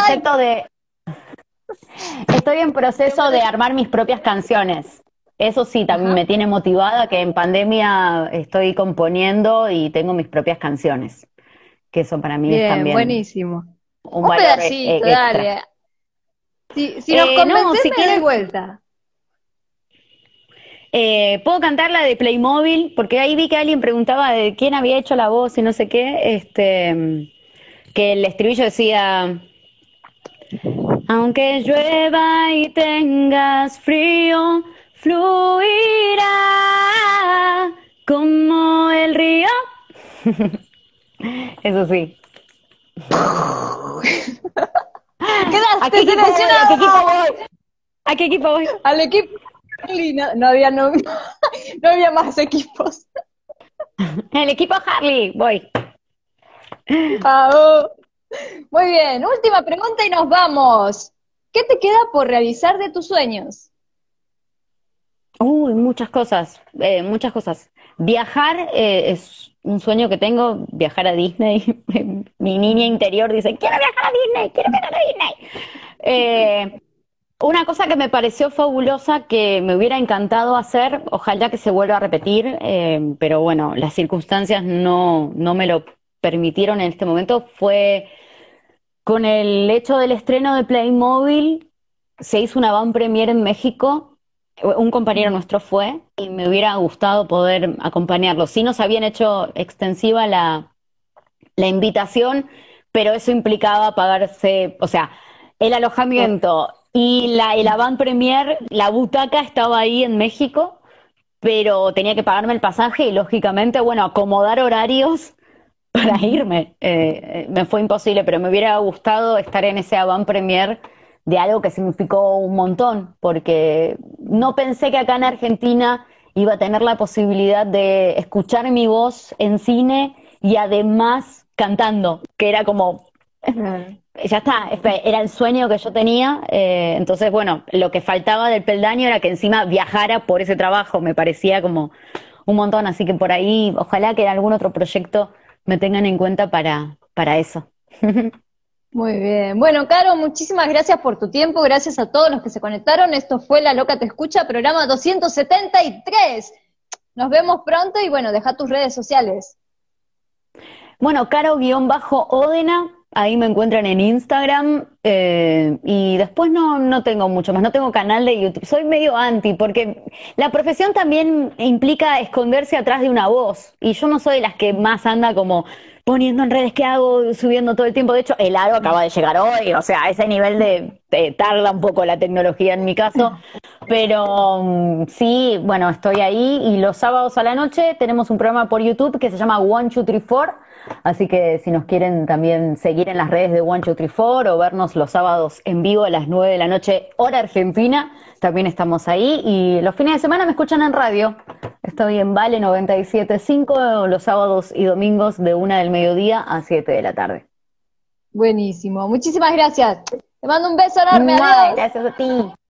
estoy en proceso de armar mis propias canciones. Eso sí, también Ajá. me tiene motivada que en pandemia estoy componiendo y tengo mis propias canciones, que eso para mí es Bien, también buenísimo. un Un valor pedacito, extra. dale. Si nos No, convences, si me doy quieren, vuelta. puedo cantar la de Playmobil, porque ahí vi que alguien preguntaba de quién había hecho la voz y no sé qué, que el estribillo decía, aunque llueva y tengas frío, fluirá como el río. Eso sí. ¿A Quedaste qué equipo voy? ¿A qué equipo seleccionado voy? ¿A qué equipo voy? al equipo. Harley. No, no había más equipos. El equipo Harley, voy. Ah, oh. Muy bien, última pregunta y nos vamos. ¿Qué te queda por realizar de tus sueños? Uy, muchas cosas, muchas cosas. Viajar es un sueño que tengo, viajar a Disney. Mi niña interior dice, quiero viajar a Disney, quiero viajar a Disney. Una cosa que me pareció fabulosa, que me hubiera encantado hacer, ojalá que se vuelva a repetir, pero bueno, las circunstancias no me lo permitieron en este momento, fue con el hecho del estreno de Playmobil, se hizo una van premiere en México, un compañero nuestro fue, y me hubiera gustado poder acompañarlo. Sí nos habían hecho extensiva la invitación, pero eso implicaba pagarse, o sea, el alojamiento y la van premier, la butaca estaba ahí en México, pero tenía que pagarme el pasaje y lógicamente, bueno, acomodar horarios para irme. Me fue imposible, pero me hubiera gustado estar en ese avant premier de algo que significó un montón, porque no pensé que acá en Argentina iba a tener la posibilidad de escuchar mi voz en cine y además cantando, que era como, Claro. ya está, era el sueño que yo tenía, entonces bueno, lo que faltaba del peldaño era que encima viajara por ese trabajo, me parecía como un montón, así que por ahí, ojalá que en algún otro proyecto me tengan en cuenta para eso. Muy bien. Bueno, Caro, muchísimas gracias por tu tiempo, gracias a todos los que se conectaron. Esto fue La Loca Te Escucha, programa 273. Nos vemos pronto y bueno, deja tus redes sociales. Bueno, Caro-Ódena, ahí me encuentran en Instagram, y después no tengo mucho más, no tengo canal de YouTube, soy medio anti, porque la profesión también implica esconderse atrás de una voz, y yo no soy de las que más anda como poniendo en redes qué hago, subiendo todo el tiempo. De hecho, el aro acaba de llegar hoy, o sea, a ese nivel de tarda un poco la tecnología en mi caso, pero sí, bueno, estoy ahí y los sábados a la noche tenemos un programa por YouTube que se llama One, Two, Three, Four. Así que si nos quieren también seguir en las redes de One, Two, Three, Four o vernos los sábados en vivo a las 9 de la noche, hora argentina, también estamos ahí. Y los fines de semana me escuchan en radio. Estoy en Vale 97.5 los sábados y domingos de 1 del mediodía a 7 de la tarde. Buenísimo. Muchísimas gracias. Te mando un beso enorme. ¡Mua! Adiós. Gracias a ti.